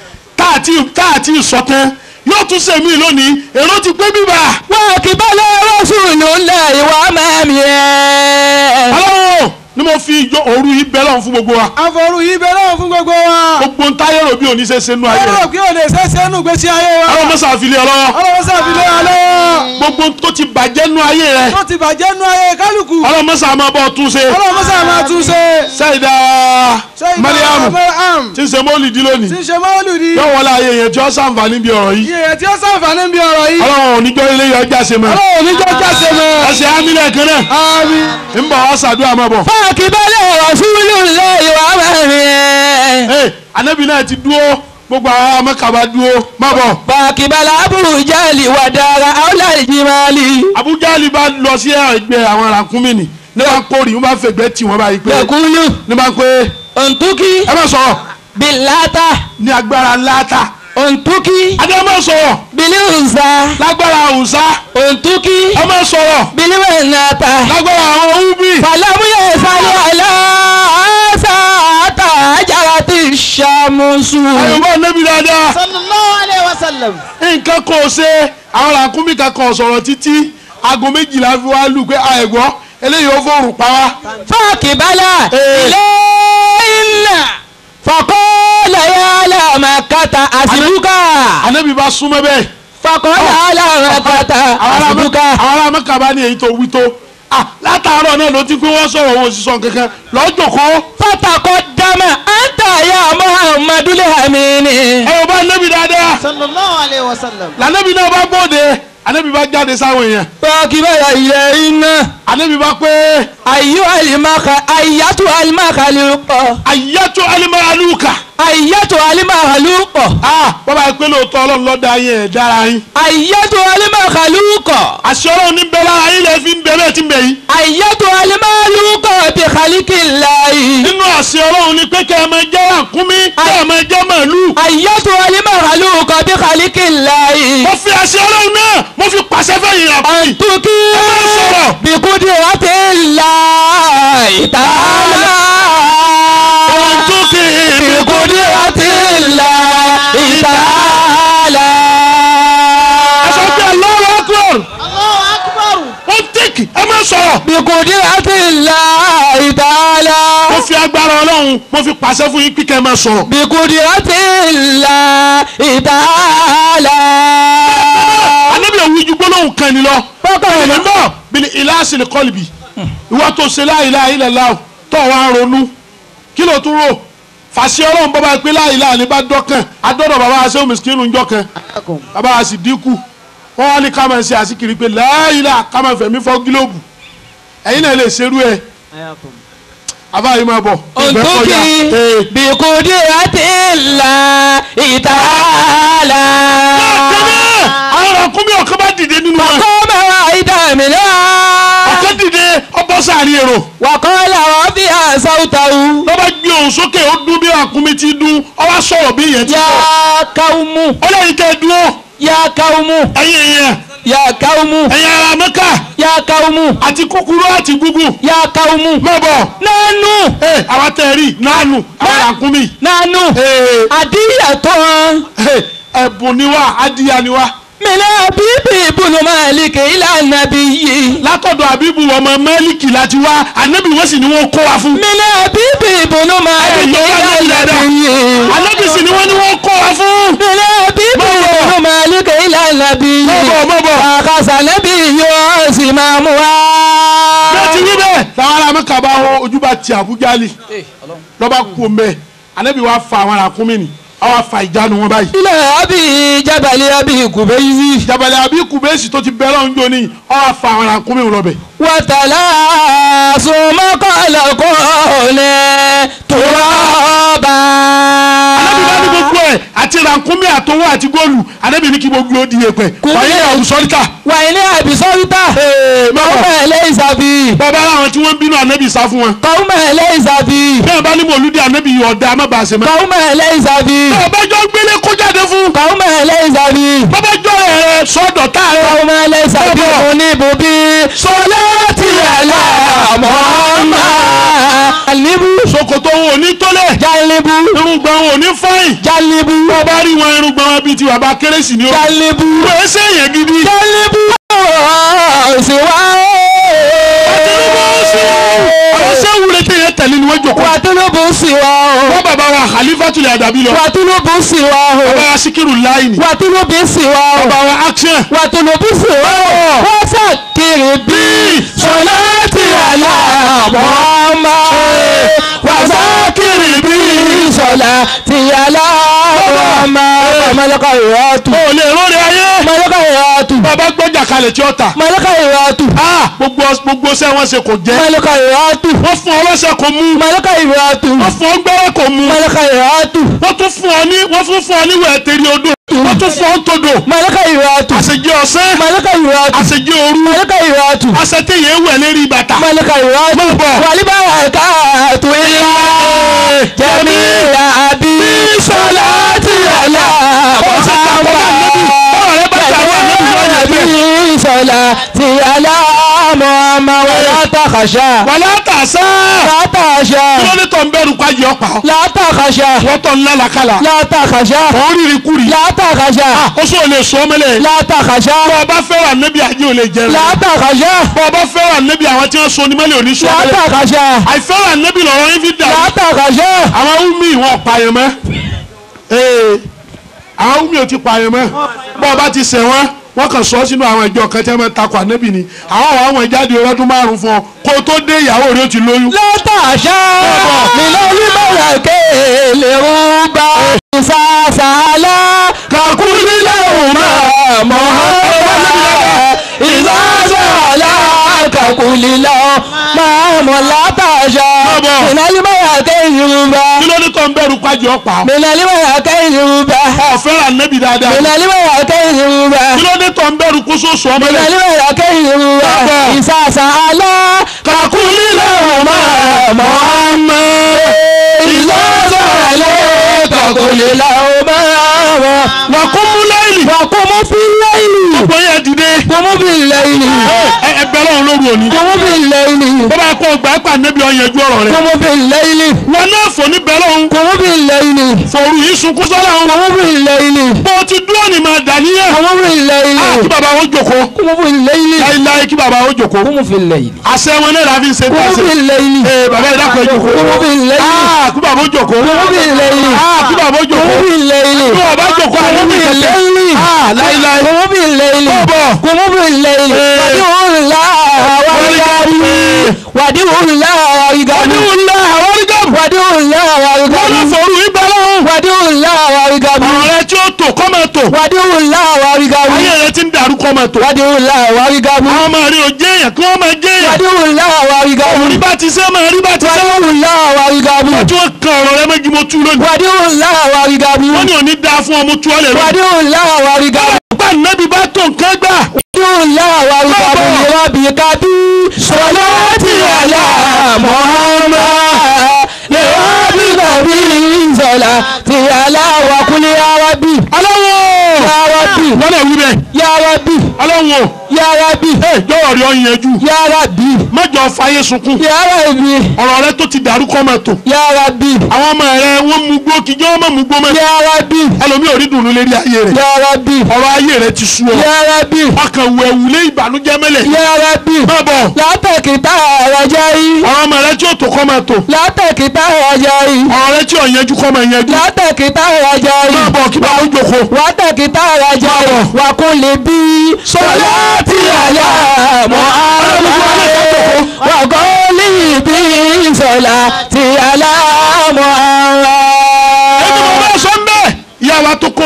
táàtì sọ̀tẹ́ yóò tún ṣe mí lónìí èrò ti pé bíbà. wà á kíbálà rọ́ṣùlù ńlẹ̀ ìwà mẹ́mi ẹ̀. ọlọ́wọ́ ni mo fi òru yìí bẹ́ lọ́hùn fún gbogbo wa. àforú yìí bẹ lọ́wọ́ fún gbogbo wa. gbogbo ń táyé rò bí òní ṣe ṣe nú ayé ọ̀rọ̀ rẹ̀. kí o lè ṣẹ́ṣẹ́ nù gbèsè ayé wa. ọlọ́wọ́ mọ́sá àfilẹ̀ ọlọ́wọ́. ọlọ́wọ́ sàfilẹ̀ alẹ́. gbogbo tó ti bàjẹ́ nú ayé rẹ̀. tó ti bàjẹ́ nù ayé kálukú. ọlọ́wọ́ mọ́sá máa bọ̀ tún ṣe. ọlọ́wọ́ mọ́sá máa tún ṣe. Sayida Mariamu tí ń ṣe mọ́lìdí lónìí. tí ń ṣe mọ́lùdí. yóò wọlé ayé yẹn tí ó sàǹfààní bí ọ̀rọ̀ yìí. iye tí ó sàǹfààní bí ọ̀rọ̀ yìí. ọlọ́wọ́ oníjọ́ ilé yọ jáse mọ́. ọlọ́wọ́ oníjọ́ jáse mọ́. ẹsẹ̀ amílẹ̀ kan náà. àmín. ń bọ̀ ọ́ sàdúrà máa bọ̀. fàkìbálà rọ́ṣùlù ńlẹ̀ ìwà mẹ́mi ẹ̀. anabi náà ti dúró gbogbo àwọn amẹ́kàbá dúró má bọ̀. fàkìbálà abúrújálì wàdàrà àwòlàjìmálì. Abujali bá lọ sí ẹgbẹ́ àwọn ràkúnmí ni ní bá kórì wọ́n bá fẹ̀gbẹ́ tì wọ́n báyìí pé yẹkulu ní bá pé òǹtúkì ẹ má sọ̀rọ̀ bìláta ní agbára láta òǹtúkì adé má sọ̀rọ̀ bìlíwùsà lágbára òòsà òǹtúkì ẹ má sọ̀rọ̀ bìlíwẹ̀nàta. lágbára àwọn òwúbí. fàlámúyẹ ìsàlẹ̀ àlàáṣà àtàjára ti ṣàmùsù. àyùbá nẹ́bí dáadáa sallallahu alayhi wa sallam. nǹkan kan ò ṣe àwọn ràkúnmí kankan sọ̀rọ̀ títí aago 12 fi wá lù pé àìgbọ́ eléyìí ó fòrùn pa wá. fàkìbálà ilé iná fàkọ́lá yálà màkàtà àsìbúkà. ànábì bá súnmọ́ bẹ́ẹ̀. fàkọ́lá yálà màkàtà àsìbúkà. àwọn ará mẹ́ka bá ní èyí tó wí tó látàárọ̀ náà ló ti pé wọ́n sọ̀rọ̀ wọn ò sì sọ kankan lọ́jọ́ kọ́. fàtàkọ́ dàmà àǹtà yà Muhammadu lẹ́hàmínì. ẹ̀rọ bá nẹ́bí dáadáa sallallahu alayhi wa sallam. lànẹ́bí náà bá bọ́ọ̀dẹ ànẹ́bí bá jáde sáwọn èèyàn. fàkìbálà ilé iná. ànẹ́bí bá pé ayatu alimakalukọ. àyàtò alimaluka. ayatu alimakalukọ. bàbá yìí pé lóòótọ́ ọlọ́run lọ́dà yín ẹ̀ dára yín. ayatu alimakalukọ. àṣẹ ọlọ́run ní bẹ́ẹ̀ lára yín lè fi ń bẹ̀rẹ̀ tí ń bẹ̀ yín. ayatu alimakalukọ bi khaliqillahi. nínú àṣẹ ọlọ́run ni pé kẹ́ ẹ máa jẹ́ àkúnmí kẹ́ ẹ máa jẹ́ màálù. ayatu alimakalukọ bi khaliqillahi. mo fi àṣẹ ọlọ́run náà mo fi pàṣẹ fẹ́yìn àkúnmí. antuki sọ̀rọ̀. bikudiratillahi ta'ala. Antuki bikudiratillahi ta'ala. ẹ sọ pé Allahu Akbar. Allahu akbar. ó tẹ́kì ẹ má sọ̀rọ̀. bikudiratillahi ta'ala. mo fi agbára ọlọ́run mo fi pàṣẹ fún yín kíkẹ́ ẹ má sọ̀rọ̀. bikudiratillahi ta'ala. Ànábì òwú ju gbólóhùn kan ni lọ. Bákan náà. ìlú náà bíi ìlàsìlì kọlìbì ìwà tó ṣe la ilaha illallah tó wà ń ronú kí ló tún rò fàṣẹ ọlọ́run bàbá pé la ilaha ní bá dọ́kàn adọ́dọ̀ bàbá wa ṣé miskinu ń jọkàn bàbá wa sì dínkù wọ́n wá ní ká máa ṣe àsìkiri pé la ilaha ká máa fẹ̀mí fọ́ gílóòbù ẹ̀yin náà lè ṣerú ẹ̀ àbáyé máa bọ̀. Òǹtúkì bikudiratillahi ta'ala. àwọn ọkùnrin mi ọ̀kan bá dìde nínú wọn. Faqama idamina. ọ̀kan dìde ọbọ̀ sáàrin èrò. Wa qala rafi'a sawtahu. lọ́ba gbé òun sókè ó dún bí ọkùnrin ti dún ọ wá sọ̀rọ̀ bí ìyẹn ti Ya sọ. qawmu. ó lẹ́yìn kẹ́ ẹ dúró Ya qawmu. ẹ̀yin èèyàn Ya qawmu. ẹ̀yin ará Mẹ́kà Ya qawmu. àti kúkúrú àti gúgùn. Ya qawmu. má bọ̀ Nanu. àwa tẹ̀ rí nánú àwọn àkúnmí. Nanu. Adiyatun. ẹ̀bùn ni wá adìyà ni wá. Mina bibi ibnu Malik ila nabiyyi. látọ̀dọ̀ àbíbù ọmọ Málíkì láti wá ànábì wọ́n sì ni wọ́n kó wa fún. Mina bibi ibnu Malik ila nabiyyi. ànábì sì ni wọ́n ní wọ́n kó wa fún. Mina bibi ibnu Malik ila nabiyyi. mọ́bọ̀. Àkàsà nabiyyi yóò sì máa mú wa. bẹ́ẹ̀ ti rí bẹ́ẹ̀ làwọn ará Mẹ́kà bá wọn ojú bá ti Àbújálì lọ́ba kú mẹ́ ànábì wa fa àwọn àkúnmí ni àwọn afa ìjánu wọn báyìí. ilẹ̀ àbí jábàlẹ̀ àbí kùbẹ́yìí. jabalẹ̀ àbí kùbẹ́sì tó ti bẹ̀rẹ̀ ọ̀hún jọ ní àwọn afa àwọn àkúnmí wọn lọ́bẹ̀. wàtàlá sọmọkànlá kọ́ọ̀lẹ̀ tó rọ́ọ̀bà. Ànábì bá ní gbogbo ẹ̀ àti rànkúnmí àtọwọ́ àti góòlù Ànábì ní kí gbogbo ó di yẹpẹ̀. wàyí àwùsọ́ríkà. wà ilé àbísọ́ríta. kọ́ọ̀mọ̀ ẹlẹ́ ìsàbí. bàbá àwọn tí wọ́n bínú Ànábì sá fún wọn. kọ́ọ̀mọ̀ ẹlẹ́ ìsàbí. bẹ́ẹ̀ bá ní mòlúdì Ànábì ọ̀dà amábàṣẹ mọ́. kọ́ọ̀mọ̀ ẹlẹ́ ìsàbí. bàbá jọ gbélé kó jáde fún. kọ́ọ̀mọ̀ ẹlẹ́ ìsàbí. bàbá jọ ẹ̀ sọ́dọ̀ tá a rẹ̀. kọ́ọ̀mọ̀ ẹlẹ́ ìsàbí. oníbùbí. sọlá ti àlà mọ́ọ́mà. jalibu. ṣòkòtò wọn ò ní tólẹ̀. jalibu. irùngbọ̀n wọn ò ní fáyìn. jalibu. bàbá rí wọn irùngbọ̀n wọn bíi ti bàbá kérésì ni ó. jalibu. wọ́n ẹ sẹ́yìn gidi. jalibu. òsèwà. àwọn sẹ́wù lè tẹ̀yẹ tẹ̀lé ni wọ́n jòkó. wàtúnúbù sí wa o. wọ́n bàbá wa Khalifatul Adabi lọ. wàtúnúbù sí wa o. bàbá wa Sikiru Laini. wàtúnúbù sí wa o. bàbá wa Action. wàtúnúbù sí wa o. wọ́n sàkiri bí. sọlá ti àlà mọ́ọ́mà. wọ́n sàkiri bí. sọlá ti àlà mọ́ọ́mà. mọ́lẹ́kà ìrọ́tù. o lè rọrẹ ayé. mọ́lẹ́kà ìrọ́tù. bàbá gbọ́jà kalẹ̀ tí ó ta. mọ́lẹ́kà ìrọ́tù. gbogbo sẹ́ wọ́n ṣe kò jẹ́. mọ́lẹ́kà ìrọ́tù. wọ́n fún ọ lọ́sẹ̀ kò mú. mọ́lẹ́kà ìrọ́tù. wọ́n fún ọ gbẹ́rẹ́ kò mú. mọ́lẹ́kà ìrọ́tù. wọ́n tún fún ọ ní wẹ̀ tẹ̀lé odò. wọ́n tún fún ọ todo. mọ́lẹ́kà ìrọ́tù. àṣejì ọ̀sẹ́. mọ́lẹ́kà ìrọ́tù. àṣejì òru. mọ́lẹ́kà ìrọ́tù. àṣetẹ̀yẹ wẹ̀ lérí bàtà. mọ́lẹ́kà ìrọ́tù. wàlíbàrà káàtó ilá jẹ́mi àbí sọlá ti àlà mọ́sáwá jẹ́mi sọlá ti àlà mọ́ọ́mà wàlátàkàṣà. wàlátàṣà. látàkàṣà. kí ló ní tó ń bẹ̀rù pàjì ọ̀pá. látàkàṣà. wọ́n tọ̀ ńlá làkàlà. látàkàṣà. òun rírì kúrì. látàkàṣà. ó sọ lè sọ mẹ́lẹ̀. látàkàṣà. bọ́ ọba fẹ́ràn níbi àjẹ́ ò lè jẹ́ rẹ̀. látàkàṣà. bọ́ ọba fẹ́ràn níbi àwọn tí wọ́n so ní mẹ́lẹ̀ òní sọ mẹ́lẹ̀. látàkàṣà. àìfẹ́ràn níbi lọ́rọ́ yín fi dà. látàkàṣà. àwọn umi wọn pààyàn mọ́. àwọn umi ò ti pààyàn mọ́. bọ́ ọba ti sẹ̀ wọ́n kàn sọ sínú àwọn ìjọ kan tí wọ́n takò ànábì ni àwọn ìjáde ọlọ́dún márùn-ún fún ọ kó o tó dé ìyàwó rẹ ó ti lóyún. látàṣà nílò onímọ̀ràn kéèlè ń bá ìsàsàlá kàkúndínlẹ̀ òmà mọ́ ìsàsàlá kàkúndínlẹ̀ òmà mọ́ látàṣà nílò onímọ̀ràn kéèlè ń bá. kí ló ní tó ń bẹ̀rù pàjẹ́ ọ̀pá. nílò onímọ̀ràn kéèlè ń bá. ọ̀fẹ́ràn ànábì dáadáa. nílò onímọ̀ràn kéèlè ń bá. kí ló ní tó ń bẹ̀rù kó sóso ọmọ rẹ̀. nílò onímọ̀ràn kéèlè ń bá. ìsàsàlá kàkúndínlẹ̀ òmà mọ́ ìsàsàlá kàkúndínlẹ̀ òmà wà kó mú lẹ́yìn. wàkọ́mọ́ fi lẹ́yìn. gbogbo yẹn dìde. kọ́mọ́ fi lẹ́yìn. ẹgbẹ́ lọ́run lóru òní. kọ́mọ́ fi lẹ́yìn. bọ́bá kó gbà ẹ́ pa níbi ọ̀yẹ́jú ọ̀rọ̀ rẹ̀. kọ́mọ́ fi lẹ́yìn. wọn náà fò ní bẹ́ẹ̀ lọ́hún. kọ́mọ́ fi lẹ́yìn. fòrù yìí sunkún sọ́lá wọn. kọ́mọ́ fi lẹ́yìn. bó o ti dúró ní máa dà níyẹn. kọ́mọ́ fi lẹ́yìn. kí bàbá wọn jòkó. kọ́mọ́ fi lẹ́yìn. láíláí kí bàbá wọn jòkó. kọ́mọ́ fi lẹ́yìn. àṣẹ wọn náà la fi ń ṣe kọ́mọ́ tẹ̀sí. fi lẹ́yìn. bàbá yìí dákọ̀ ẹ̀ jòkó. kọ́mọ́ fi lẹ́yìn. kí bàbá wọn jòkó. kọ́mọ́ fi lẹ́yìn. kí bàbá wọn jòkó. kọ́mọ́ fi lẹ́yìn. kí bàbá jòkó. kọ́mọ́ fi lẹ́yìn. láíláí. kọ́mọ́ fi lẹ́yìn. kọ́mọ́ fi lẹ́yìn. wàdíwùlá wàrígàmù. wàdíwùlá wàrígàmù. wọ́n lọ fòrù ìgbà lọ́hún. wàdíwùlá wàrígàmù. ọ̀rọ̀ rẹ tí ó tò kọ́ máa tò. wàdíwùlá wàrígàmù. ayé rẹ ti ń dàrú kọ́ máa tò. wàdíwùlá wàrígàmù. àwọn ọmọ rẹ ò jẹ́ èèyàn kí wọ́n máa jẹ́ èèyàn. wàdíwùlá wàrígàmù. rí bá ti sẹ́ máa rí bá ti sẹ́. wàdíwùlá wàrígàmù. wọ́n tí wọ́n kan ọ̀rọ̀ rẹ méjì mo tú lónìí. wàdíwùlá wàrígàmù. wọ́n ní òní dáa fún ọmọ tú ọ lè lọ. wàdíwùlá wàrígàmù. bá nẹ́bí bá tó nǹkan gbà. wàdíwùlá wàrígàmù ni wọ́n bí kábí. sọlá ti àlà Muhammad ni wọ́n bí kábí. sọlá ti àlà wàkúlẹ̀ yàrá-bí. aláwọ̀ yàrá-bí. wọ́n lè wí bẹ́ẹ̀. yàrá-bí. aláwọ̀ yàrá-bí. jọ̀wọ́ rí ọ yanjú. yàrá-bí. mẹ́jọ fàyè sunkún. yàrá-bí. ọ̀rọ̀ rẹ tó ti dàrú kọ́ máa tò. yàrá-bí. àwọn ọmọ rẹ wọ́n mú gbó kíjọ́ wọ́n má mú gbó mọ́. yàrá-bí. ẹlòmíì ò rí dùnú lérí ayé rẹ̀. yàrá-bí. ọ̀rọ̀ ayé rẹ̀ ti sú ọ. yàrá-bí. ọkàn wù ẹ̀wù lé ìbànújẹ́ mẹ́lẹ̀. yàrá-bí. má bọ̀. látẹ̀kítà ọ̀rọ̀jẹ́ yìí. ọ̀rọ̀ ọmọ rẹ tí ó tò kọ́ máa tò. látẹ̀kítà ọ̀rọ̀jẹ́ yìí. ọ̀rọ̀ rẹ tí ò yanjú kọ́ máa yanjú. látẹ̀kítà ọ̀rọ̀jẹ́ yìí. má bọ̀ kí bá wọn jòkó. látẹ̀kítà ọ̀rọ̀jẹ́ yìí. wà kó lè bí. sọlá ti àyà Muhammad. wà kó lè bí. sọlá ti àyà Muhammad. ẹni mo bá sọ ń bẹ́ẹ̀.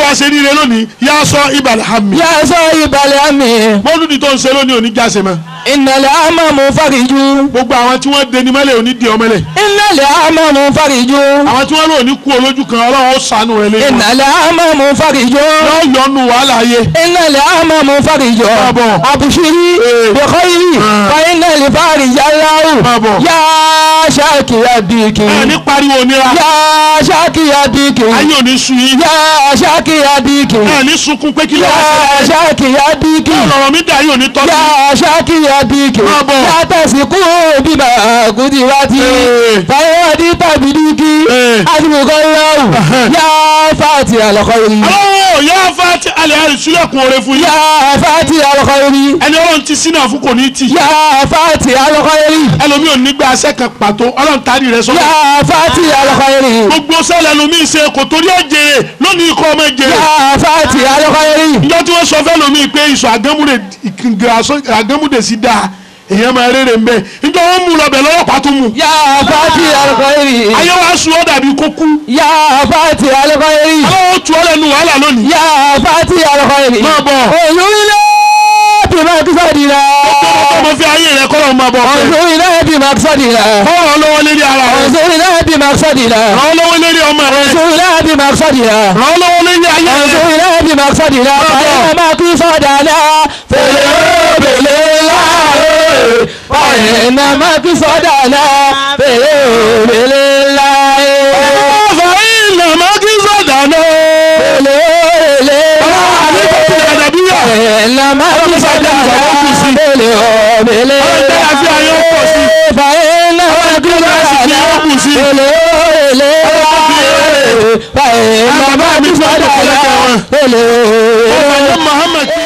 wá ṣe ríire lónìí yá sọ ìbàlẹ̀ hàmì. yá sọ ìbàlẹ̀ àmì. mọ́lúdì tó ń ṣe lónìí òní jáse mọ́. ìnàlẹ̀ àmọ́ mú fàríjú. gbogbo àwọn tí wọ́n deni mọ́lẹ̀ òní di ọmọlẹ̀. ìnàlẹ̀ àmọ́ mú fàríjú. àwọn tí wọ́n lò ní kú olójú kan ọlọ́run ó ṣàánú rẹ lé. ìnàlẹ̀ àmọ́ mú fàríjú. yóò yọnu wàhálà ayé. ìnàlẹ̀ àmọ́ mú fàríjú. àbùsírí bẹ̀kọ́ yìí fàyínàlẹ̀ fàríjà láwù. yá ṣáàkìyà bíkì. ẹ ní pariwo nira. yá ṣáàkìyà bíkì. ayé ò ní sun yín. yá ṣáàkìyà bíkì. ẹ ní sunkún pé kí ló wá yá ṣáàkìyà bíkì. ọ̀rọ̀ mi dà yóò ní tọ́jú. yá ṣáàkìyà bíkì. yá tẹ̀síkú bíbá kùtì wá ti. fàyọ̀dí tàbí dúkì. àdìmọ̀kọ́ láwù. yá fàtì àlọ́kọ́ yìí. ọlọ́wọ́ yá fàtì alẹ́ àìsílẹ̀kùn oore fún yín. yá fàtì àlọ́kọ́ yìí. ẹni ọlọ́run ti sínú àfún kò ní tì. yá fàtì àlọ́kọ́ yìí. ẹlòmíì ò ní gbé aṣẹ́ kan pàtó ọlọ́run tàbí rẹ sọ́kọ̀. yá fàtì àlọ́kọ́ yìí. gbogbo sẹ́lẹ̀ ẹlòmíì ṣe kò torí ẹ̀jẹ̀ lónìí ikọ̀ ọmọ ẹ̀jẹ̀. yá fàtì àlọ́kọ́ yìí. ìjọ tí wọ́n sọ fẹ́ lómi pé ìṣọ̀ àgámúdè sí dáa èèyàn máa rere ń bẹ ìjọ wọn mú lọbẹ lọ́lọ́pàá tó mú. yá fàtì àlọ́kọ́ yìí. ayé wa sun ọ́ dàbí kó kú. yá fàtì àlọ́kọ́ yìí. aláwọ̀ tu ọ́ lẹ́nu wàhálà lónìí. yá fàtì àlọ́kọ́ yìí. máa bọ̀. òyìn ilé bí máa kí sọ́ọ̀dì rẹ̀. ọmọ fi ayé rẹ kọ́ lọ́wọ́ máa bọ̀. òyìn ilé bí máa kí sọ́ọ̀dì rẹ̀. kọ́rọ̀ lọ́wọ́ lérí ara rẹ. òyìn ilé bí máa kí sọ́ọ̀dì rẹ̀. ràn lọ́wọ́ lérí ọmọ rẹ. òyìn ilé bí máa kí sọ́ọ̀dì rẹ̀. ràn lọ́wọ́ lérí ayé rẹ. òyìn ilé bí máa kí sọ́ọ̀dì rẹ̀. ayé máa kí sọ́ọ̀dà náà. fèlè fèlè láàyè. ayé máa kí sọ́ọ̀dà náà. fèlè fèlè láàyè. fàyínà máa kí sọ̀dà náà. fèlè fèlè àdàbíyà. ayé máa kí sọ́ọ̀dà náà. fèlè fèlè ọlọ́dẹ àfi ayé ó pọ̀ sí. fàyínà máa kí sọ́ọ̀dà náà. fèlè fèlè láàyè. fàyínà máa kí sọ́ọ̀dà náà. fèlè ọmọ Muhammad